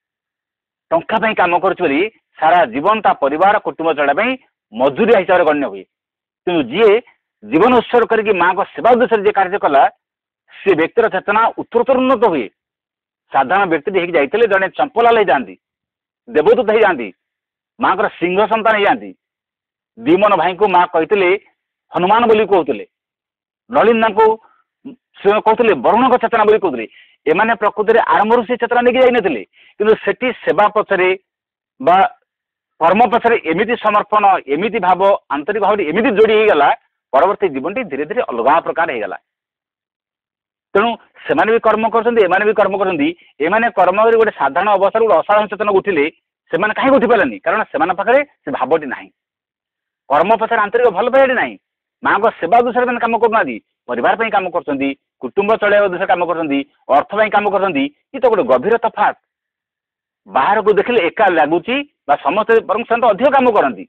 टंका कम करुच्ची सारा जीवन ता परिवार कुटुंब चलापी मजूरिया हिसाब से गण्य हुए कि जी जीवन उत्सर्ग करके माँ को सेवा उद्देश्य जी कार्य कला सी व्यक्तिर चेतना उत्तरोत्तर उन्नत हुए साधारण व्यक्ति जी जाते जड़े चंपलाल हो जाती देवदूत हो जाती माँ को सिंह सन्तान हो जाती दीमन भाई को माँ कहते हनुमान बोली कहते नलिन को कहते वरुण को चेतना बोली कहते एमाने प्रकृति में आरंभ से चेतना नहीं जाते कि सेठी सेवा पछरे बा कर्म पछरे एमिति समर्पण एमिति भाव आंतरिक भाव एमिति जोड़ी होगला परवर्ती जीवन टी धीरे धीरे अलग प्रकार होगला तेणु से भी कर्म करते भी कर्म करते कर्म गोटे साधारण अवस्था गोटे असाधारण चेतन उठिले से कहीं उठी पारे कारण से पाखे से भावटी ना कर्म पछरे आंतरिक भल पाइबाटी ना माँ को सेवा उद्देश्य कम करना परिवार कम कर कुटुंब चलैया उद्देश्य कम कर अर्थ कम कर तो गोटे गभीर तफात बाहर को देखले एका लगुच समस्त बर से अधिक कम करती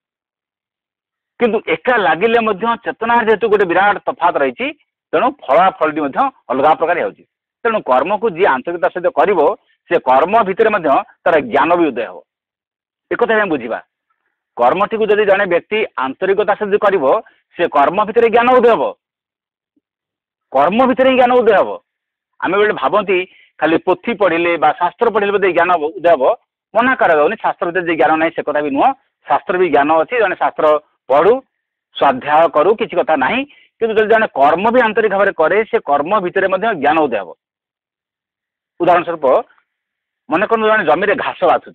किंतु एका लगिले चेतना जेहेतु गोटे विराट तफात रही तेणु फलाफल अलग प्रकार हो तेणु कर्म को जी आंतरिकता सहित कर से कर्म भितर तार ज्ञान भी उदय हो एक बुझा कर्मटी को जब जड़े व्यक्ति आंतरिकता सहित कर से कर्म भितर ज्ञान उदय हम कर्म भितर ही ज्ञान उदय हम आम बेले भावती खाली पोथी पढ़िले शास्त्र पढ़िले बोधे ज्ञान उदय हम मना कर शास्त्र भितर ज्ञान ना से कथा भी नुह शास्त्र भी ज्ञान अच्छी जड़े शास्त्र पढ़ू स्वाध्याय करू किसी कथा ना कि जड़े कर्म भी आंतरिक भाव में करे से कर्म भितर ज्ञान उदय हम उदाहरण स्वरूप मन कर जड़े जमी घास बाछुची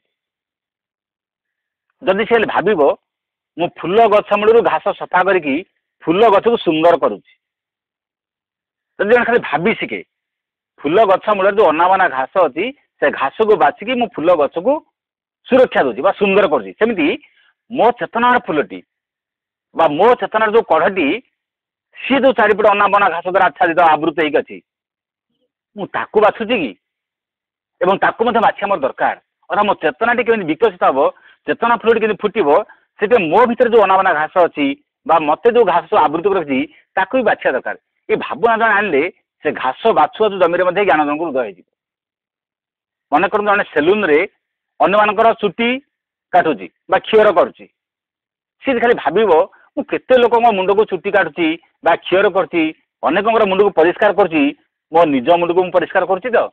जदि से भाव मु फूल गछ मूल घास सफा करके फूल गछ को सुंदर करुच्ची जब खाली भाभी शिखे फूल गछ मूल जो अनाबना घास अच्छी से घास को बाछिकी मु फूल गछ को सुरक्षा दूसरी सुंदर करमती मो चेतनार फूलटी मो चेतनार जो कढ़टी सी जो चारिपट अनाबना घास द्वारा आच्छादित आवृत होगी मुझे बाछुची कि एवं ताकू बाछिया मोर दरकार और मो चेतनाटी केमी विकसित हम चेतना फूलटी केमी फुटब से मो भीतर जो अनाबना घास अच्छी मत जो घास आवृत रखी ताकू भी बाछिया दरकार ये भावना जन आनले से घास बाछुआ जो जमी ज्ञान जन को उदय हो मन कर जड़े सेलून रे अन्य मानकर चुटी काटुची क्षीर करुच्ची सी खाली भाव मुझे लोक मुंड को चुटी काटुची क्षीर करती अनेक मुंड को परिष्कार करती मो निज मुंड को परिष्कार करती तो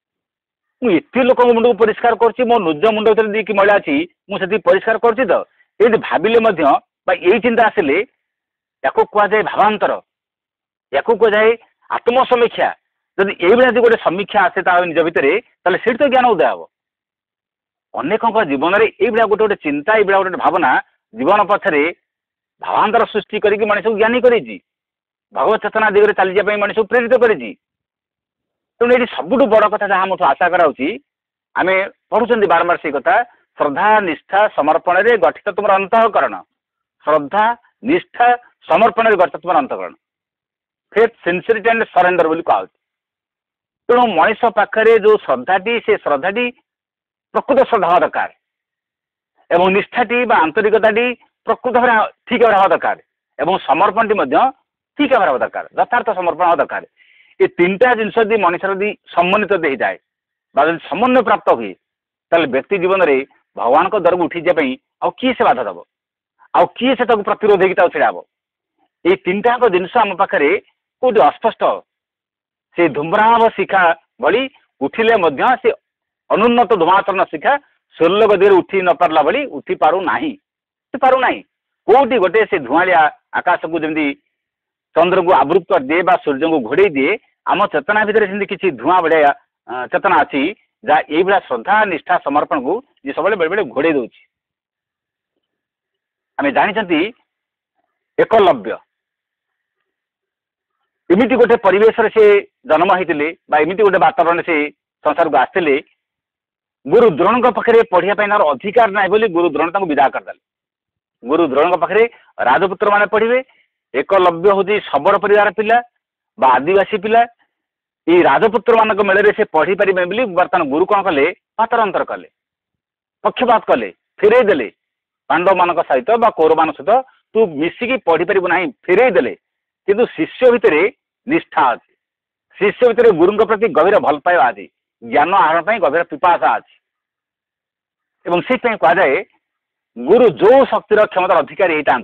मुझे लोक मुंड को परिष्कार करती मो निज मुंड भर मैला अच्छी मुझे परिष्कार करती तो ये भाविले यही चिंता आसिले या कहुए भावांतर या कहुए आत्मसमीक्षा जदि यही गोटे समीक्षा आसे निज भितर से तो ज्ञान उदय हम अनेक जीवन में यही गोटे गोटे चिंता ये गोटे भावना जीवन पछरे भावांतर सृष्टि करके मनीष को ज्ञानी कर भगवत चेतना दिगरे चली मनीष को प्रेरित कर तेणु ये सबुठ बड़ कथा जहाँ मुझे आशा कराऊँगी आम पढ़ुं बारंबार से कथा श्रद्धा निष्ठा समर्पण में गठित तुम अंतःकरण श्रद्धा निष्ठा समर्पण में गठित तुम अंतःकरण फेथ सिंसियरिटी एंड सरेंडर बोली कहा तेणु मनीष पाखे जो श्रद्धाटी से श्रद्धाटी प्रकृत श्रद्धा हवा दरकार एवं निष्ठाटी आंतरिकताटी प्रकृत भाव ठीक भाव हवा दरकार एवं समर्पणटी ठीक भाव हवा दरकार यथार्थ समर्पण हवा दरकार ये तीनटा जिनस यदि मनीष यदि सम्मानित हो जाए समन्वय प्राप्त हुए ताले व्यक्ति जीवन में भगवान को दर को उठी जाए आउ किए से बाधा दब आउ किए से प्रतिरोध होगी छड़ा ये तीनटा जिनस आम पाखे कौटी अस्पष्ट से धूम्राभ शिखा भली उठिले से अनुन्नत धूमाचरण शिखा स्वर्ल गदी उठी न पारा भली उठी पारना कौटी गोटे से धुआलिया आकाश को जमी चंद्र को आवृत कर दिए सूर्य को घोड़े दिए आम चेतना भितर से किसी धुआं बढ़िया चेतना अच्छी जहाँ ये श्रद्धा निष्ठा समर्पण को ये सब बेले बेले घोड़े दौर आम जानते एकलव्य एमती गोटे परिवेश से जन्म होते एमती गोटे वातावरण से संसार को आसते गुरु द्रोण पाखे पढ़ाई अधिकार ना बोली गुरु द्रोण विदा करदे गुरु द्रोण पाखे राजपुत्र मैंने पढ़े एकलव्य हूँ शबर परिवार पिला आदिवासी पिला ये राजपुत्र मान मेले से पढ़ी पारे बर्तमान गुरु कौन कले पातरंतर कले पक्षपात कले फेरई देले पांडव मान सहित कौरव मान सहित तू मिसिकी पढ़ी पारू ना फेरई देले किंतु शिष्य भितर निष्ठा अच्छी शिष्य भितर गुरु प्रति गभीर भल पाइबा अच्छी ज्ञान आहरण गभीर पिपाशा अच्छी से कहुए गुरु जो शक्तिर क्षमता अधिकारी होता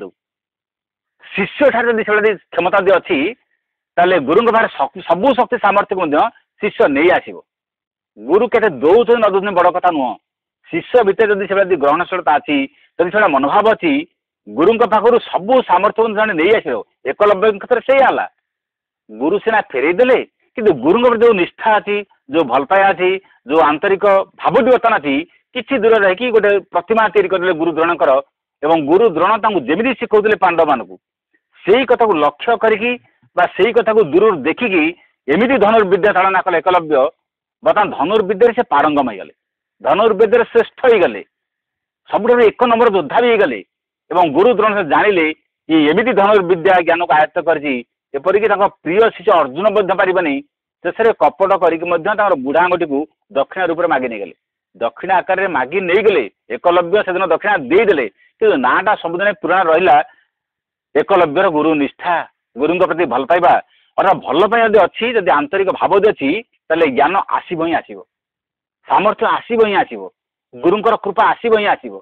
शिष्य ठार जब क्षमता दी अच्छी ताले गुरु सबू शक्ति सामर्थ्य को शिष्य नहीं आसो गुरु के दौन न दौन बड़ कथा नुह शिष्य भितर जब ग्रहणशीलता अच्छी जब से मनोभाव अच्छी गुरु पाखर सबू सामर्थ्य को जन नहीं आस एकलव्य क्षेत्र से है गुरु सीना फेरई देले कि गुरु जो निष्ठा अच्छी जो भल पाया अच्छी जो आंतरिक भावटी बर्तन अच्छी किसी दूर रही गोटे प्रतिमा तैयारी करदे गुरु द्रोणकर एवं गुरु द्रोण जमी शिखौले पांडव मान को से कथा को लक्ष्य करी कथा को दूर देखिकी एमती धनुर्विद्या चालना कले एकलव्य बर्तमान धनुर्विद्या से पारंगम हो गले धनुर्विद्या श्रेष्ठ हो गले सब एक नंबर योद्धा भी गले एवं गुरु द्रोण से जानिले कि एमती धनुर्विद्या ज्ञान को आयत्त करपरिक प्रिय शिष्य अर्जुन पारिबनी शेष कपट कर बुढ़ा आंगटी को दक्षिणा रूप में मागी नहीं गले दक्षिणा आकार में मागी नहीं गले एकलव्य से दिन दक्षिणा देदेले कि नाटा सबुदिन पुराण रहा एकलव्यर गुरु निष्ठा गुरु प्रति भल पाइबा अर्थात भल पाइबा जब अच्छी जब आंतरिक भाव अच्छी ताले ज्ञान आसब ही आसब सामर्थ्य आसब ही आसब गुरुंकर कृपा आसब ही आसब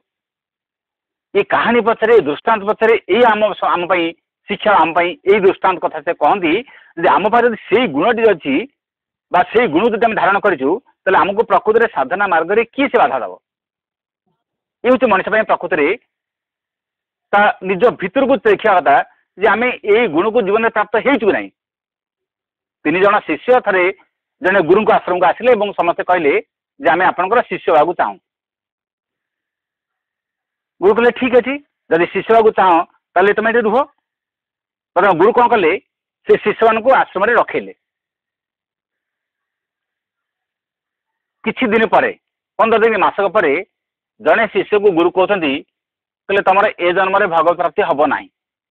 ये कहानी पछरे दृष्टांत पछरे ये आम शिक्षा आम यही दृष्टांत कथा से कहती आम पाखे से गुणटी अच्छी से गुण जो आम धारण करूँ आमको प्रकृत में साधना मार्ग में किए से बाधा दब ये हूँ मनुष्य प्रकृत में निज भितर को देखा कथा जे आम ये गुण को जीवन में प्राप्त हो ना तीन जन शिष्य थे जड़े गुरु को आश्रम को आसिले समस्ते कहले जे आम आपंकर शिष्य होगा चाहूँ गुरु कहले ठीक अच्छे जब शिष्य होगा चाह ताले तुम ये रुह बर्तमान गुरु कौन कले से शिष्य मान को आश्रम में रखेले किछि दिन पर 15 दिन मासक पर जड़े शिष्य को गुरु कहते कहले तुम ए जन्म में भगवत प्राप्ति हम ना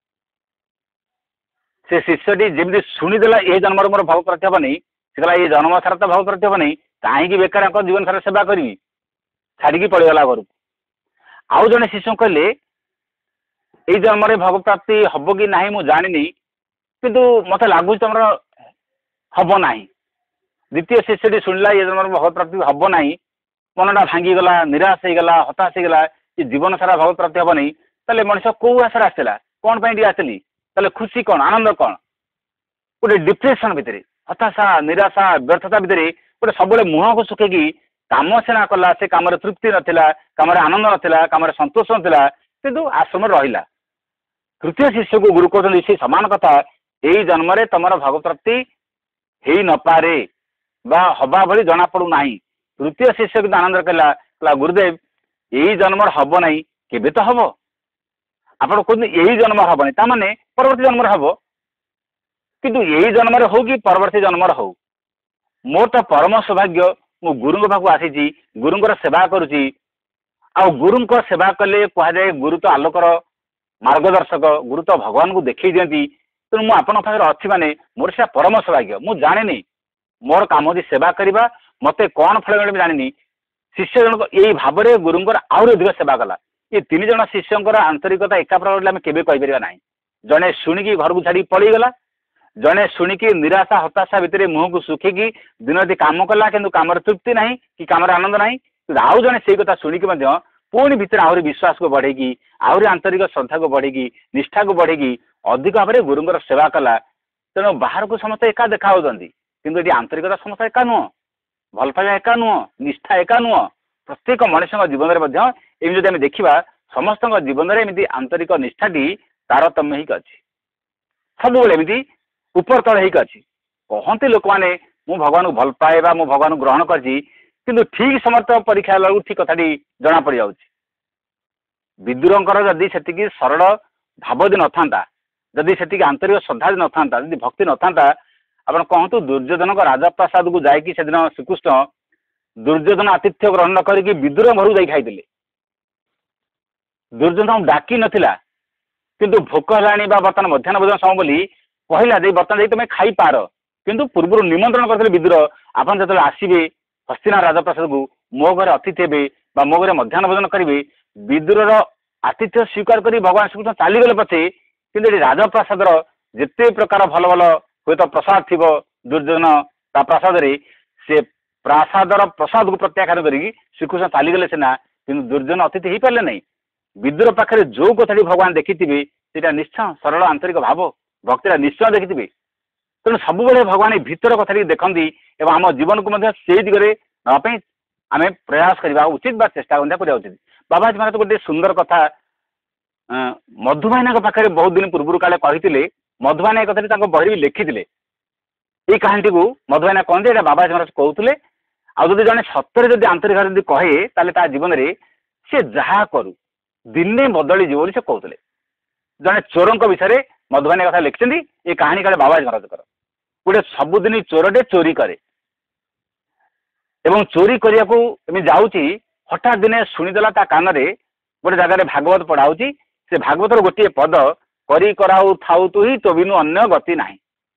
से शिष्यटी जमी शुणीदेला ये जन्म मोर भगवत प्राप्ति हम नहीं से कहला ये जन्म सारा तो भगवत प्राप्ति हम नहीं कहीं बेकार जीवन सारा सेवा करी छाड़ी पड़ेगा घर को आउ जड़े शिष्य कहले ये जन्म में भगवत प्राप्ति हम कि ना मुझे जानी किंतु मत लगुच तुम हम ना द्वितीय शिष्यटी शुणिला ये जन्म में भगवत प्राप्ति हम ना मनटा भांगीगला निराश होगला हताश होगला ये जीवन सारा भगवत प्राप्ति हम नहीं ताले मनुष्य कौ आशा आसला कौन पर आसली ताले खुशी कौन आनंद कौन गोटे डिप्रेशन भितर हताशा निराशा व्यर्थता भितर गोटे सब मुह को सुखेकी काम सीना कला से कम तृप्ति नाला कम आनंद नाला कम सतोष नाला किंतु आश्रम रहिला। तृतीय शिष्य को गुरु कहते से समान कथा यही जन्म रे तुमर भगवत प्राप्ति हो न पारे बा हवा भली जना पड़ू ना। तृतीय शिष्य को आनंद कहला गुरुदेव यही जन्म हम ना केबे तो हम आप कहते यही जन्म हम ना माने परवर्ती जन्म हम किंतु यही जन्म हो कि परवर्ती जन्म हो मोर तो परम सौभाग्य मु गुरु पाक आसी गुरुंर सेवा करुच्ची आ गुरु सेवा कले कहुए गुरु तो आलोकर मार्गदर्शक गुरु तो भगवान को देखी दिखती तेणु मुझे आपण पाखे अच्छी माने मोर से परम सौभाग्य मु जानी मोर काम होती सेवा करवा मत कौन फल मिले जानी शिष्य जनक यही भाव में गुरुंर आहरी अधिक सेवा कला ये तीन जन शिष्य आंतरिकता एका प्रकार आम केवे कहीपर ना जड़े शुणिकी घर को छाड़ी पलैगला जड़े शुणिकी निराशा हताशा भितर मुह को सुखिकी दिन राति कम कला कि कम तृप्ति ना कि कम आनंद ना आउ जड़े से कथा शुणिकी पुणी भितर आहरी विश्वास को बढ़ेगी आहरी आंतरिक श्रद्धा को बढ़ेगी निष्ठा को बढ़ेगी अधिक भाव में गुरुंर सेवा कला तेणु बाहर को समस्त एका देखा किंतु ये आंतरिकता समस्त एका नुह भल पाइबा एका नुह निष्ठा एका नुह प्रत्येक मनुष्य जीवन में जब देखा समस्त जीवन में एमती आंतरिक निष्ठाटी तारतम्य ही अच्छी सब एमती ऊपर तल ही अच्छी कहते लोक मैंने मु भगवान को भल पाए मु भगवान को ग्रहण करछि किंतु ठीक समर्थ परीक्षा बेलू ठीक कथाटी जना पड़ जा विदुरंकर जदि से सरल भाव न था जदि से आंतरिक श्रद्धा न था जदि भक्ति न था आप कहतु दुर्योधन राजप्रसाद को जाकि से दिन श्रीकृष्ण दुर्योधन आतिथ्य ग्रहण करके विदुर घर जा खाई दुर्योधन डाकी नथिला किंतु भोक है बर्तमान मध्याह्न भोजन समय बोली कहला बर्तमान तुम खाई पार किंतु पूर्व निमंत्रण करते विदुर आप जो आसवे हस्तिना राजप्रसाद को मो घर अतिथि हे मो घर मध्याह्न भोजन करेंगे विदुर आतिथ्य स्वीकार कर भगवान श्रीकृष्ण चलीगले पछे कि राजप्रसाद जिते प्रकार भल भल हूँ तो प्रसाद थी दुर्योधन प्रसाद से प्रासादर प्रसाद को प्रत्याख्यान करी श्रीकृष्ण चलीगले सीना कि दुर्योधन अतिथि हो पारे ना विदुर पाखे जो कथा भगवान देखी से निश्चय सरल आंतरिक भाव भक्ति निश्चय देखी तेणु सब भगवान भीतर कथा देखती एवं आम जीवन को से दिगरे नापी आम प्रयास करवा उचित बा चेष्टा करवा उचित। बाबाजी महाराज गोटे सुंदर कथा मधुबाईना पाखे बहुत दिन पूर्व काले कही मधुबाईना कथा बही भी लिखी ये कहानी को मधुबाईना कहते बाबाजी महाराज कहते आदि जड़े सतरे जब आंतरिक भाव कहे ताले जीवन में सी जहा करू दिने बदली जीव से कहते जड़े चोरों विषय मधुबाईना कथा लिखिं ये कहानी काले बाबाजी महाराज गोटे सबुदिन चोरटे चोरी करे एवं चोरी करने को जाऊँगी हठात दिने शुणीदेला कान में गोटे जगह भागवत पढ़ाऊँ से भागवतर गोटे पद करी कराऊ थाऊ तु ही तो बिनु अन्य गति ना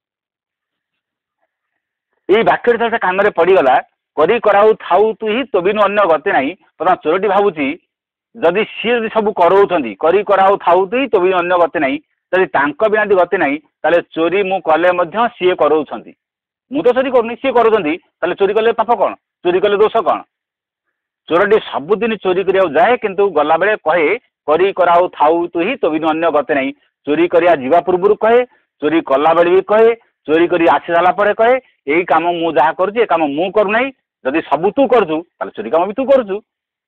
ये वाक्य कान में पड़गला करी कराऊ थाऊ तु ही तो बिनु अन्य गति ना बर्तमान चोरटी भावुची जदि सी सब कराऊँ करी कराऊ थाऊ तु ही तो बिनु अन्य गति ना जदि बिना गति ना ताले चोरी मु कले सी कराऊँ मु तो चोरी करूनी सी कर चोरी कले पाप कौन चोरी कले दोष कौन चोरटी सबुदिन चोरी करिया जाए किंतु गला बेले कहे करी कराऊ थाऊ तु ही तो बिनु अन्य गति ना चोरी करिया जीवा पूर्व कहे चोरी कला बेले भी कहे चोरी करी आसी सारा पर कहे यही काम मु जहाँ करुँ काम मु करूना जदि सब तू करचु चोरी काम भी तू करचु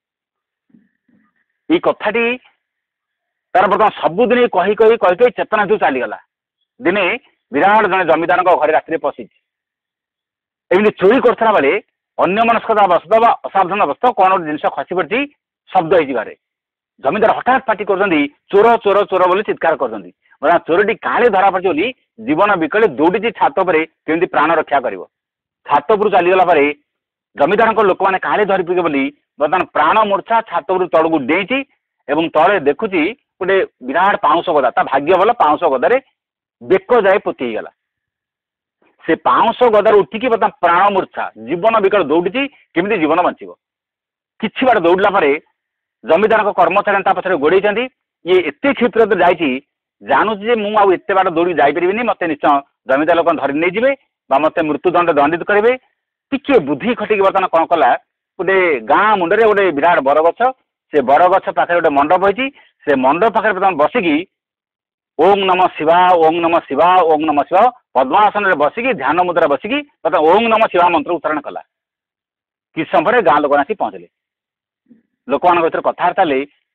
ये कथाटी तार बर्तमान सबुदिन कही कही कही कही चेतना जो चलीगला दिने विराट जड़े जमीदार घर राति पशि एमती चोरी करता बेले अन्य मनस्कता अवस्था असावधान अवस्था कौन गोटे जिन खसी पड़ी शब्द हो जमीदार हठात पार्टी कर चोर चोर चोर बोली चित्कार कर चोरटी काले धरा पड़ी जीवन विकले दौड़ी छात पर केमती प्राण रक्षा कर छात उपरू चलीगला जमीदार लोक मैंने काले धरी पड़े बोली बर्तमान प्राण मूर्छा छात उपरू तल को डेई एवं तले देखुची गोटे विराट पाउंश गदा ता भाग्य भल पाउंश गदारे बेक जाए पोती गला से पाउंश गदार उठिकी बर्तमान प्राण मूर्छा जीवन विकल दौड़ी केमी जीवन बचब कि बाट दौड़ला जमीदार कर्मचारी पछे गोड़े ये एत क्षिप्र जाइए जानूची मुझे बाट दौड़ी जापरि मत निश्चय जमीदार लोक धरी नहीं जाए मत मृत्युदंड दंडित करेंगे टी बुद्धि खटिकी बर्तमान कौन कला गोटे गाँ मुंडे गोटे विराट बरगछ से बरगछ पाखे गोटे मंडप होती से मंडप पाखे बर्तमान बसिकी ओम नम शिवा ओम नम शिवा ओम नम शिवा पद्मासन में बसिकी ध्यान मुद्रा बसिकी बर्तमान ओम नम शिवा मंत्र उच्चारण कला कि समय गाँ लोक आसी पहुँचले लोक मान भर कथबार्ता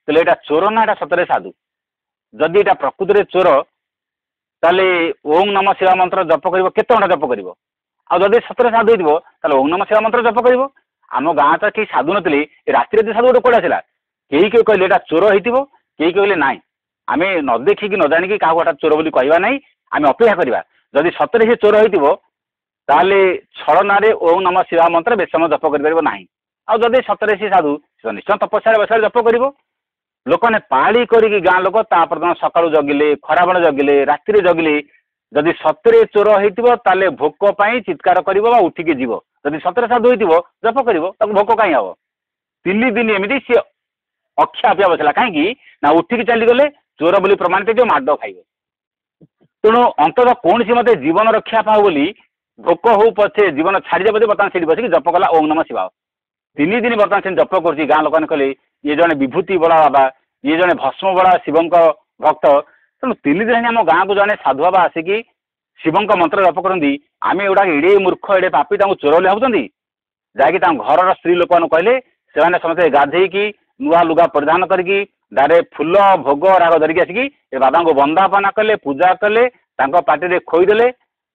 तेल एटा चोर ना एटा सतरे साधु जदि एटा प्रकृति रे चोर ताले ओम नम शिवा मंत्र जप करिवो केते घंटा जप करिवो आ जदि सतरे साधु होइदिवो ताले ओम नम शिवा मंत्र जप करिवो आम गाँ तो कहीं साधु नथिले राति राति साधु गोटे कोड़ा आसला कई कई कहले एटा चोर होइतिबो कई कहले नाई आमे न देखिकी न जानिकी काहू एटा चोर बोली कहवा नाही आमे अपेक्षा करिवा जदि सतरे से चोर होइतिबो ताले छलना रे ओम नम शिवा मंत्र बेस समय जप करि परिबो नाही आ जदि सतरे से साधु निश्चय तपस्या बसार जप करिवो लोक ने पाली करिकी गाँ लोक तापर सकाळु जगिले खराबेल जगिले राति जगिले जदि सतरे चोर होइतिबो ताले भोक पाई चित्कार करिवो बा उठिकी जीवो जदि सतरे साधु होइतिबो जप करिवो ताको भोक काई हबो 3 दिन एमिति सी अक्षापिया बसला कहीं ना उठिकी चली गले चोर बोली प्रमाणित जो माड खाइबे तेणु अंततः कौन सी मते जीवन रक्षा पाओ बोली भोक हो पछे जीवन छाड़ी जाबे बर्तमान सेठी बसिक जप कला ओम नमः शिवाय 3 दिन बर्तमान से जप करछि गाँ लोक कहले ये जने विभूति बड़ा बाबा ये जने भस्म बड़ा शिवंक भक्त तेणु 3 दिन आम गाँ को जने साधु बाबा आसिकी शिवंक मंत्र जप करती आम एगुड़ा एडे मूर्ख एडे पापी चोर बोली भावुंट जहाँकि घर स्त्री लोक कहले से समस्त गाधेकी नुआ लुगा परिधान करके डारे फूल भोग राग धरिकी आसिकी बाबा को वंदापना कले पूजा कले पार्टी खोईदेले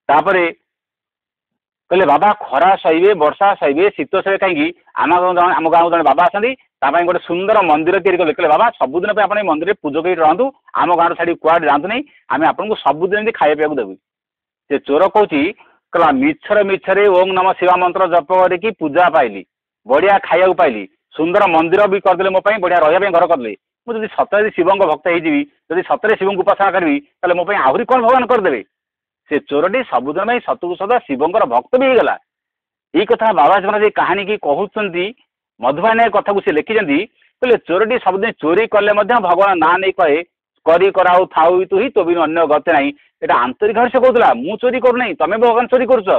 कहले बाबा खरा सहे वर्षा सहे शीत सहे कहीं आम गाँव जन बाबा आसती गोटे सुंदर मंदिर तैयारी कले कहले बाबा सबुदिन आप मंदिर पूजक रहा आम गाँव छाड़ी कुआड़े जातु नहीं आम आपको सबुदिन खाଇବା देवु से चोर कौच कहला मिछरे मिछरे ओम नम शिवा मंत्र जप करके पूजा पाइली बढ़िया खाया पाइली सुंदर मंदिर भी करदे मो बढ़िया रहा घर करदे मुझे सतरे शिवंक भक्त होती सतरे शिव को उपासना करी मो आहरी कौन भगवान करदे से चोरटी सबुदिन सतुक सदा शिवंकर भक्त भी होगला यही कथा बाबा जी कहानी की कहते मधुबाई कथा को सी लिखिं कहले चोरटी सबुदिन चोरी कले भगवान ना नहीं कहे करी कराऊ थाऊ तु ही तो भी अन्य गते ना यहाँ आंतरिक भाव से कहला मु चोरी करूना तुम भगवान चोरी करुच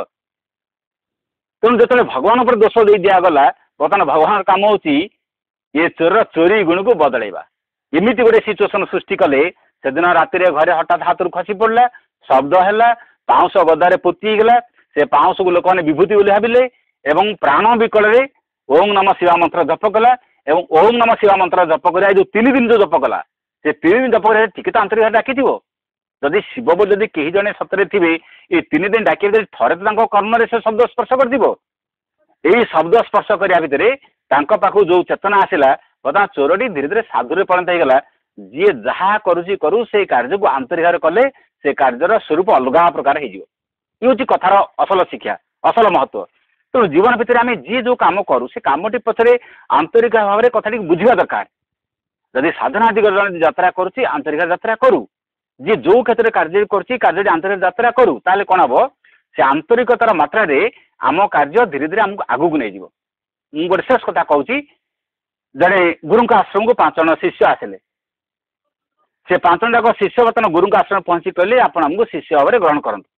तेणु जो भगवान पर दोष दे दिगला बर्तमान भगवान काम होची ये चोर चोरी गुण को बदलैबा एमती गोटे सिचुएसन सृष्टि कले से दिन राति घरे हठात हाथ खसी पड़ा शब्द है पाउंश गदारे पोतीगला से पाउंश को लोक मैंने विभूति बोली भाविले एवं प्राण विकल ओम नम शिवा मंत्र जप कला एवं ओम नम शिवा मंत्र जप कर जो 3 दिन जो जप कला से 3 दिन जप कर टिके तो आंतरिक डाकी जदि शिव बोली जदि कहीं जड़े सतरे थे ये 3 दिन डाक थे तो कर्म से शब्द स्पर्श कर यही शब्द स्पर्श करने भितर पाखु जो चेतना आसला बर्तमान चोरटी धीरे धीरे साधुरे परिणत होगा जी जहाँ करुची करू से कार्य को आंतरिक भाव कले से कार्यर स्वरूप अलग प्रकार हो कथार असल शिक्षा असल महत्व तेणु जीवन भितर आम जी जो कम करूँ से कमटी पछरे आंतरिक भाव में कथा बुझा दरकार जदि साधना दिग यात्रा करुच्ची आंतरिक यात्रा करू जी जो क्षेत्र में कार्य कार्य आंतरिक यात्रा करू ताले कौन हम से आंतरिकतार मात्रा रे आम कार्य धीरे धीरे आमको आगू नहीं जीव मु गोटे शेष कथा कहूँ जड़े गुरु आश्रम को 5 जन शिष्य आसिले से 5 जन जाक शिष्य बर्तमान गुरु आश्रम पहुंची कहले आप आमको शिष्य भाव में ग्रहण करूँ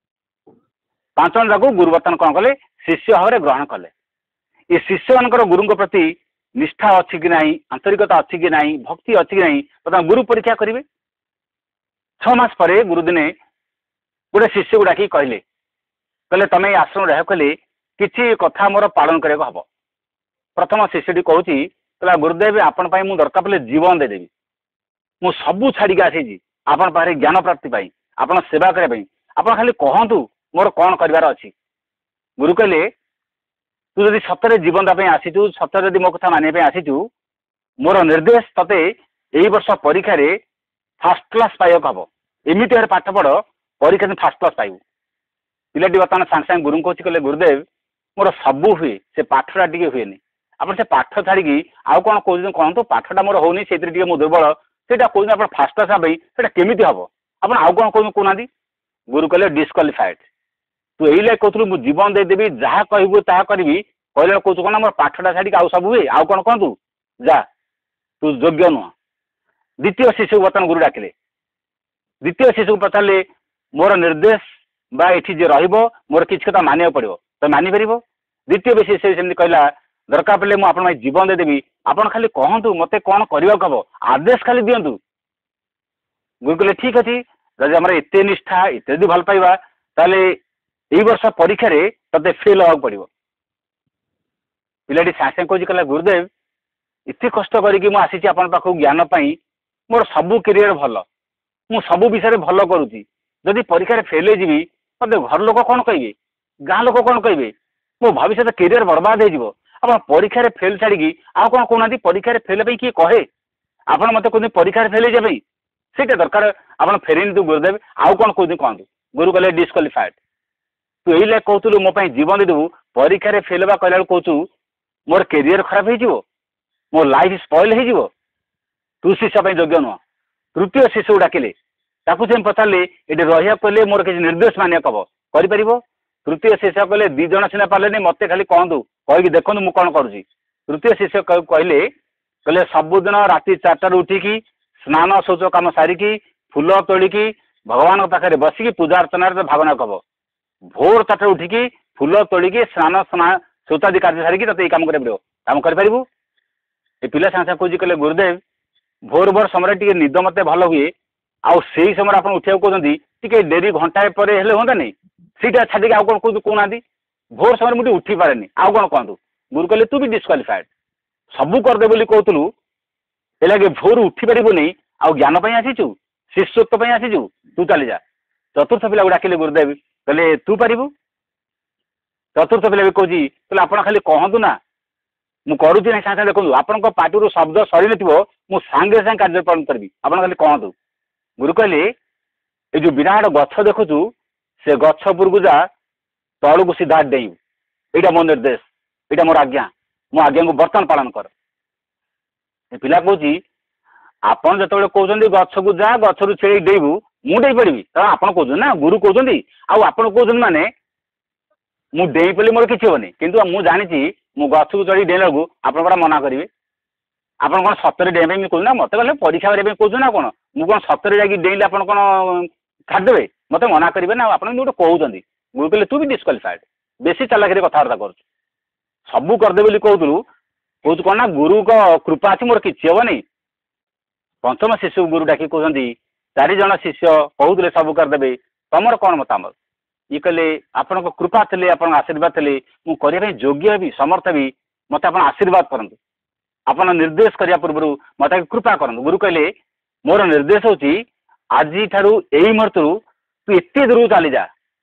5 जन जाक गुरु बर्तमान कौन कले शिष्य भाव में ग्रहण कले ये शिष्य मान गुरु प्रति निष्ठा अच्छी कि नहीं आंतरिकता अच्छी कि नहीं भक्ति अच्छी कि नहीं बर्तमान गुरु परीक्षा करेंगे 6 मास पर गुरुदिने गोटे शिष्य को डाक कहले कहले तुम आश्रम रह कहले किसी कथा मोर पालन करने हम प्रथम शिष्यटी कहूँ कहला गुरुदेव आपण मु दरकार पड़े जीवन देदेवी मु सबू छाड़ी आसी आपण पाखे ज्ञान प्राप्ति आपण सेवा करने आप खाली कहतु मोर कौन कर अच्छी गुरु कहले तू जदि सतरे जीवन देवाई आसीचु सतरे जदि मो कथा मानिया आसीचु मोर निर्देश तते यही वर्ष परीक्षा फास्ट क्लास पाइक हम एमती भाई पाठ पढ़ परीक्षा फास्ट क्लास पाइबू पिलाटी बर्तमान सांगे सांगे गुरु कहते कहले गुरुदेव मोर सबू हुए से पाठटा टी हुए आप पाठ छाड़ी आउ कौन कहते पाठटा मोर होनी से मो दुर्बल से कहते आप फास्ट क्लास से केमी हम आप आउ कौन कहना गुरु कहले डिस्क्वालिफाइड तू यही लगे कहूँ मुझे जीवन देदेवी जहाँ कहबू ता करी कहले कौन कौन मोर पाठटा छाड़ी आउ सब हुए आउ कौन कहतु जा तू योग्य नुह द्वितीय शिशु बर्तमान गुरु डाकिले द्वितीय शिशु को पचारे मोर निर्देश बा ये जे मोर किसी कथा मानिया पड़ो तो मानिपर द्वितीय शिशु सेमती कहला दरकार पड़े मुझे जीवन देदेवी आपड़ खाली कहतु मत कौन करने को हम आदेश खाली दिंतु गुरु कहले ठीक अच्छे जब आम एत निष्ठा इत्यादि भल पाइबा ताले यही वर्ष परीक्षा ते फेल हाँ पड़ो पिलाटी सागे सागे कहला गुरुदेव एत कष्ट करके मुझे आसी आपण पाखक ज्ञान पाई मोर सबू कैरियर भल मु सबू विषय भल करुच्ची जदि परीक्षा फेल होगी मत घर लोक कौन कहे गाँ लोक कौन कहे मो भविष्य कैरियर बर्बाद हो आप परीक्षा फेल छाड़ी आउ कौन कहना परीक्षा फेल किए कहे आप मत कहते परीक्षा फेल होगा ସେଇଟା ଦରକାର ଆପଣ ଫେରେଇ ନିଅନ୍ତୁ ଗୁରୁଦେବ ଆଉ କ'ଣ କହୁଛନ୍ତି କହନ୍ତୁ। ଗୁରୁ କହିଲେ ଡିସକ୍ୱାଲିଫାଏଡ୍। ତୁ ଏଇ ଲାଗି କହୁଥିଲୁ ମୋ ପାଇଁ ଜୀବନ ଦେଇଦେବୁ ପରୀକ୍ଷାରେ ଫେଲ୍ ହେବା କହିଲା ବେଳକୁ କହୁଛୁ ମୋର କ୍ୟାରିୟର ଖରାପ ହେଇଯିବ ମୋ ଲାଇଫ୍ ସ୍ପଏଲ୍ ହେଇଯିବ ତୁ ଶିଷ୍ୟ ପାଇଁ ଯୋଗ୍ୟ ନୁହଁ। ତୃତୀୟ ଶିଷ୍ୟକୁ ଡାକିଲେ ତାକୁ ସେ ପଚାରିଲେ ଏଠି ରହିବାକୁ କହିଲେ ମୋର କିଛି ନିର୍ଦ୍ଦେଶ ମାନିବାକୁ ହବ କରିପାରିବ। ତୃତୀୟ ଶିଷ୍ୟ କହିଲେ 2 ଜଣ ସିନା ପାରିଲେନି ମୋତେ ଖାଲି କହନ୍ତୁ କହିକି ଦେଖନ୍ତୁ ମୁଁ କ'ଣ କରୁଛି। ତୃତୀୟ ଶିଷ୍ୟ କହିଲେ ସବୁଦିନ ରାତି 4ଟାରୁ ଉଠିକି ସ୍ନାନ ଶୌଚ କାମ ସାରିକି ଫୁଲ ତୋଳିକି ଭଗବାନଙ୍କ ପାଖରେ ବସିକି ପୂଜା ଅର୍ଚ୍ଚନାରେ ଭାବନା କବ। ଭୋର 4ଟାରୁ ଉଠିକି ଫୁଲ ତୋଳିକି ସ୍ନାନ ଶୌଚାଦି କାର୍ଯ୍ୟ ସାରିକି ତତେ ଏଇ କାମ କରିବାକୁ ପଡ଼ିବ। କାମ କରିପାରିବୁ? ଏ ପିଲା ସାଙ୍ଗେ ସାଙ୍ଗେ କହୁଛି କହିଲେ ଗୁରୁଦେବ ଭୋର ଭୋର ସମୟରେ ଟିକେ ନିଦ ମୋତେ ଭଲ ହୁଏ ଆଉ ସେଇ ସମୟରେ ଆପଣ ଉଠିବାକୁ କହୁଛନ୍ତି ଟିକେ ଡେରି ଘଣ୍ଟାଏ ପରେ ହେଲେ ହୁଅନ୍ତାନି ସେଇଟା ଛାଡ଼ିକି ଆଉ କ'ଣ କହୁନାହାନ୍ତି। ଭୋର ସମୟରେ ମୁଁ ଟିକେ ଉଠି ପାରେନି ଆଉ କ'ଣ କୁହନ୍ତୁ। ଗୁରୁ କହିଲେ ତୁ ବି ଡିସକ୍ୱାଲିଫାଏଡ୍। ସବୁ କରିଦେ ବୋଲି କହୁଥିଲୁ ଏ ଲାଗେ ଭୋରୁ ଉଠି ପାରିବୁନି ଆଉ ଜ୍ଞାନ ପାଇଁ ଆସିଛୁ ଶିଷ୍ୟତ୍ୱ ପାଇଁ ଆସିଛୁ ତୁ ଚାଲିଯା। ଚତୁର୍ଥ ପିଲାକୁ ଡାକିଲେ ଗୁରୁଦେବ କହିଲେ ତୁ ପାରିବୁ। ଚତୁର୍ଥ ପିଲା ବି କହୁଛି କହିଲେ ଆପଣ ଖାଲି କହନ୍ତୁ ନା ମୁଁ କରୁଛି ନାହିଁ ସାଙ୍ଗେ ସାଙ୍ଗେ ଦେଖନ୍ତୁ ଆପଣଙ୍କ ପାଟିରୁ ଶବ୍ଦ ସରିନଥିବ ମୁଁ ସାଙ୍ଗେ ସାଙ୍ଗେ କାର୍ଯ୍ୟ ପାଳନ କରିବି ଆପଣ ଖାଲି କହନ୍ତୁ। ଗୁରୁ କହିଲେ ଏ ଯେଉଁ ବିରାଟ ଗଛ ଦେଖୁଛୁ ସେ ଗଛ ଉପରକୁ ଯା ତଳକୁ ସିଧା ଡେଇଁବୁ ଏଇଟା ମୋ ନିର୍ଦ୍ଦେଶ ଏଇଟା ମୋର ଆଜ୍ଞା ମୋ ଆଜ୍ଞାକୁ ବର୍ତ୍ତମାନ ପାଳନ କର। ଏ ପିଲା କହୁଛି ଆପଣ ଯେତେବେଳେ କହୁଛନ୍ତି ଗଛକୁ ଯା ଗଛରୁ ଛେଳି ଡେଇବୁ ମୁଁ ଡେଇପାରିବି କାରଣ ଆପଣ କହୁଛନ୍ତି ନା ଗୁରୁ କହୁଛନ୍ତି ଆଉ ଆପଣ କହୁଛନ୍ତି ମାନେ ମୁଁ ଡେଇଁ ପଡ଼ିଲେ ମୋର କିଛି ହେବନି କିନ୍ତୁ ମୁଁ ଜାଣିଛି ମୁଁ ଗଛକୁ ଚଢ଼ି ଡେଇଁଲା ବେଳକୁ ଆପଣ କ'ଣ ମନା କରିବେ। ଆପଣ କ'ଣ ସତରେ ଡେଇଁବା ପାଇଁ କହୁଛନ୍ତି ନା ମୋତେ କହିଲେ ପରୀକ୍ଷା କରିବା ପାଇଁ କହୁଛନ୍ତି ନା କ'ଣ ମୁଁ କ'ଣ ସତରେ ଯାଇକି ଡେଇଁଲେ ଆପଣ କ'ଣ ଛାଡ଼ିଦେବେ ମୋତେ ମନା କରିବେ ନା ଆପଣ କିନ୍ତୁ ଗୋଟେ କହୁଛନ୍ତି। ଗୁରୁ କହିଲେ ତୁ ବି ଡିସକ୍ୱାଲିଫାଏଡ୍ ବେଶୀ ଚାଲାକିରେ କଥାବାର୍ତ୍ତା କରୁଛୁ ସବୁ କରିଦେବେ ବୋଲି କହୁଥିଲୁ କହୁଛୁ କ'ଣ ନା ଗୁରୁଙ୍କ କୃପା ଅଛି ମୋର କିଛି ହେବନି। ପଞ୍ଚମ ଶିଷ୍ୟକୁ ଗୁରୁ ଡାକି କହୁଛନ୍ତି 4 ଜଣ ଶିଷ୍ୟ କହୁଥିଲେ ସବୁ କରିଦେବେ ତମର କ'ଣ ମତାମତ। ଇଏ କହିଲେ ଆପଣଙ୍କ କୃପା ଥିଲେ ଆପଣଙ୍କ ଆଶୀର୍ବାଦ ଥିଲେ ମୁଁ କରିବା ପାଇଁ ଯୋଗ୍ୟ ହେବି ସମର୍ଥ ହେବି ମୋତେ ଆପଣ ଆଶୀର୍ବାଦ କରନ୍ତୁ ଆପଣ ନିର୍ଦ୍ଦେଶ କରିବା ପୂର୍ବରୁ ମୋତେ କୃପା କରନ୍ତୁ। ଗୁରୁ କହିଲେ ମୋର ନିର୍ଦ୍ଦେଶ ହେଉଛି ଆଜିଠାରୁ ଏଇ ମୁହୂର୍ତ୍ତରୁ ତୁ ଏତେ ଦୂରକୁ ଚାଲିଯା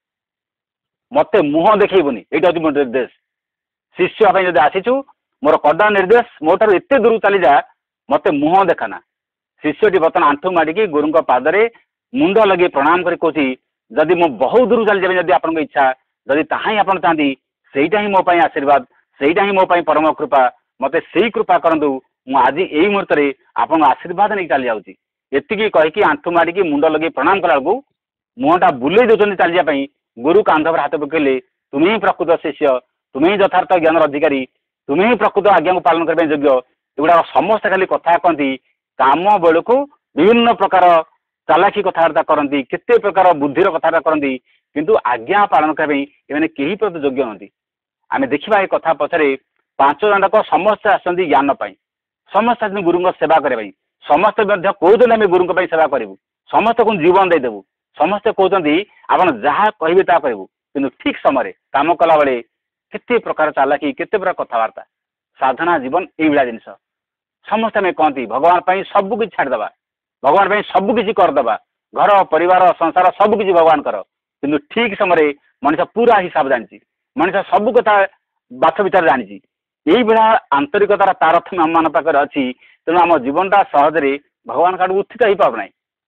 ମୋତେ ମୁହଁ ଦେଖେଇବୁନି ଏଇଟା ହେଉଛି ମୋ ନିର୍ଦ୍ଦେଶ। ଶିଷ୍ୟ ପାଇଁ ଯଦି ଆସିଛୁ ମୋର କଡ଼ା ନିର୍ଦ୍ଦେଶ ମୋ ଠାରୁ ଏତେ ଦୂରକୁ ଚାଲିଯା ମୋତେ ମୁହଁ ଦେଖାନା। ଶିଷ୍ୟଟି ବର୍ତ୍ତମାନ ଆଣ୍ଠୁ ମାଡ଼ିକି ଗୁରୁଙ୍କ ପାଦରେ ମୁଣ୍ଡ ଲଗେଇ ପ୍ରଣାମ କରି କହୁଛି ଯଦି ମୁଁ ବହୁତ ଦୂର ଚାଲିଯାବି ଯଦି ଆପଣଙ୍କ ଇଚ୍ଛା ଯଦି ତାହା ହିଁ ଆପଣ ଚାହାନ୍ତି ସେଇଟା ହିଁ ମୋ ପାଇଁ ଆଶୀର୍ବାଦ ସେଇଟା ହିଁ ମୋ ପାଇଁ ପରମ କୃପା ମୋତେ ସେଇ କୃପା କରନ୍ତୁ ମୁଁ ଆଜି ଏଇ ମୁହୂର୍ତ୍ତରେ ଆପଣଙ୍କ ଆଶୀର୍ବାଦ ନେଇକି ଚାଲି ଯାଉଛି। ଏତିକି କହିକି ଆଣ୍ଠୁ ମାଡ଼ିକି ମୁଣ୍ଡ ଲଗେଇ ପ୍ରଣାମ କଲା ବେଳକୁ ମୁହଁଟା ବୁଲେଇ ଦେଉଛନ୍ତି ଚାଲିଯିବା ପାଇଁ ଗୁରୁ କାନ୍ଧ ଉପରେ ହାତ ପକାଇଲେ ତୁମେ ହିଁ ପ୍ରକୃତ ଶିଷ୍ୟ ତୁମେ ହିଁ ଯଥାର୍ଥ ଜ୍ଞାନର ଅଧିକାରୀ ତୁମେ ହିଁ ପ୍ରକୃତ ଆଜ୍ଞାକୁ ପାଳନ କରିବା ପାଇଁ ଯୋଗ୍ୟ। ଏଗୁଡ଼ାକ ସମସ୍ତେ ଖାଲି କଥା କହନ୍ତି କାମ ବେଳକୁ ବିଭିନ୍ନ ପ୍ରକାର ଚାଲାକି କଥାବାର୍ତ୍ତା କରନ୍ତି କେତେ ପ୍ରକାର ବୁଦ୍ଧିର କଥାବାର୍ତ୍ତା କରନ୍ତି କିନ୍ତୁ ଆଜ୍ଞା ପାଳନ କରିବା ପାଇଁ ଏମାନେ କେହି ପ୍ରତି ଯୋଗ୍ୟ ନୁହନ୍ତି। ଆମେ ଦେଖିବା ଏ କଥା ପଛରେ 5 ଜଣ ଯାକ ସମସ୍ତେ ଆସନ୍ତି ଜ୍ଞାନ ପାଇଁ ସମସ୍ତେ ଆସନ୍ତି ଗୁରୁଙ୍କ ସେବା କରିବା ପାଇଁ ସମସ୍ତେ ମଧ୍ୟ କହୁଛନ୍ତି ଆମେ ଗୁରୁଙ୍କ ପାଇଁ ସେବା କରିବୁ ସମସ୍ତଙ୍କୁ ଜୀବନ ଦେଇଦେବୁ ସମସ୍ତେ କହୁଛନ୍ତି ଆପଣ ଯାହା କହିବେ ତାହା କରିବୁ କିନ୍ତୁ ଠିକ୍ ସମୟରେ କାମ କଲାବେଳେ କେତେ ପ୍ରକାର ଚାଲାକି କେତେ ପ୍ରକାର କଥାବାର୍ତ୍ତା ସାଧନା ଜୀବନ ଏଇଭଳିଆ ଜିନିଷ। ସମସ୍ତେ ଆମେ କହନ୍ତି ଭଗବାନ ପାଇଁ ସବୁ କିଛି ଛାଡ଼ିଦେବା ଭଗବାନ ପାଇଁ ସବୁ କିଛି କରିଦେବା ଘର ପରିବାର ସଂସାର ସବୁ କିଛି ଭଗବାନ କର କିନ୍ତୁ ଠିକ୍ ସମୟରେ ମଣିଷ ପୁରା ହିସାବ ଜାଣିଛି ମଣିଷ ସବୁ କଥା ବାଛ ବିଚାର ଜାଣିଛି ଏଇଭଳିଆ ଆନ୍ତରିକତାର ତାରତମ୍ୟ ଆମମାନଙ୍କ ପାଖରେ ଅଛି। ତେଣୁ ଆମ ଜୀବନଟା ସହଜରେ ଭଗବାନଙ୍କ ଆଡ଼କୁ ଉତ୍ଥିତ ହେଇପାରୁନାହିଁ।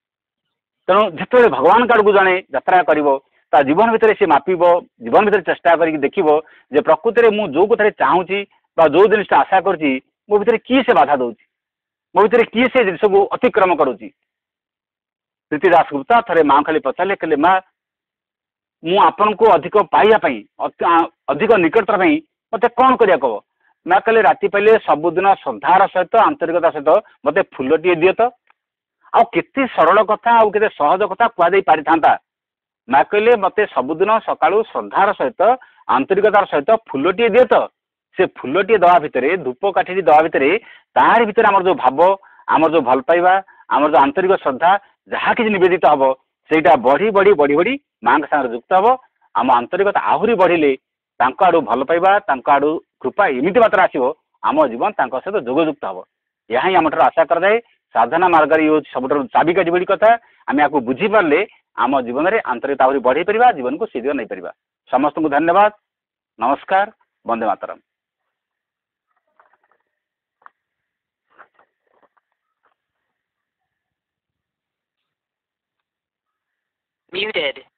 ତେଣୁ ଯେତେବେଳେ ଭଗବାନଙ୍କ ଆଡ଼କୁ ଜଣେ ଯାତ୍ରା କରିବ ତା ଜୀବନ ଭିତରେ ସେ ମାପିବ ଜୀବନ ଭିତରେ ଚେଷ୍ଟା କରିକି ଦେଖିବ ଯେ ପ୍ରକୃତିରେ ମୁଁ ଯେଉଁ କଥାରେ ଚାହୁଁଛି ବା ଯେଉଁ ଜିନିଷଟା ଆଶା କରୁଛି ମୋ ଭିତରେ କିଏ ସେ ବାଧା ଦେଉଛି ମୋ ଭିତରେ କିଏ ସେ ଜିନିଷକୁ ଅତିକ୍ରମ କରୁଛି। ପ୍ରୀତି ଦାସଗୁପ୍ତା ଥରେ ମାଆ ଖାଲି ପଚାରିଲେ କହିଲେ ମା ମୁଁ ଆପଣଙ୍କୁ ଅଧିକ ପାଇବା ପାଇଁ ଅଧିକ ନିକଟତା ପାଇଁ ମୋତେ କ'ଣ କରିବାକୁ ହବ। ମା କହିଲେ ରାତି ପାଇଲେ ସବୁଦିନ ଶ୍ରଦ୍ଧାର ସହିତ ଆନ୍ତରିକତା ସହିତ ମୋତେ ଫୁଲଟିଏ ଦିଅ ତ। ଆଉ କେତେ ସରଳ କଥା ଆଉ କେତେ ସହଜ କଥା କୁହାଯାଇ ପାରିଥାନ୍ତା। ମା କହିଲେ ମୋତେ ସବୁଦିନ ସକାଳୁ ଶ୍ରଦ୍ଧାର ସହିତ ଆନ୍ତରିକତାର ସହିତ ଫୁଲଟିଏ ଦିଅ ତ। ସେ ଫୁଲଟିଏ ଦେବା ଭିତରେ ଧୂପ କାଠିଟି ଦେବା ଭିତରେ ତାହାରି ଭିତରେ ଆମର ଯେଉଁ ଭାବ ଆମର ଯେଉଁ ଭଲ ପାଇବା ଆମର ଯେଉଁ ଆନ୍ତରିକ ଶ୍ରଦ୍ଧା ଯାହା କିଛି ନିବେଦିତ ହେବ ସେଇଟା ବଢ଼ି ବଢ଼ି ବଢ଼ି ବଢ଼ି ମାଆଙ୍କ ସାଙ୍ଗରେ ଯୁକ୍ତ ହେବ। ଆମ ଆନ୍ତରିକତା ଆହୁରି ବଢ଼ିଲେ ତାଙ୍କ ଆଡ଼ୁ ଭଲ ପାଇବା ତାଙ୍କ ଆଡ଼ୁ କୃପା ଏମିତି ମାତ୍ରା ଆସିବ आम जीवन सहित जोगयुक्त हम यह ही आम आशा कराए साधना मार्ग ये सब चाबिकाठी बड़ी कथा आम या बुझीपारे आम जीवन में आंतरिकता बढ़े पार जीवन को शीघ्र नहीं पार समस्त को धन्यवाद नमस्कार वंदे मातरम। Muted.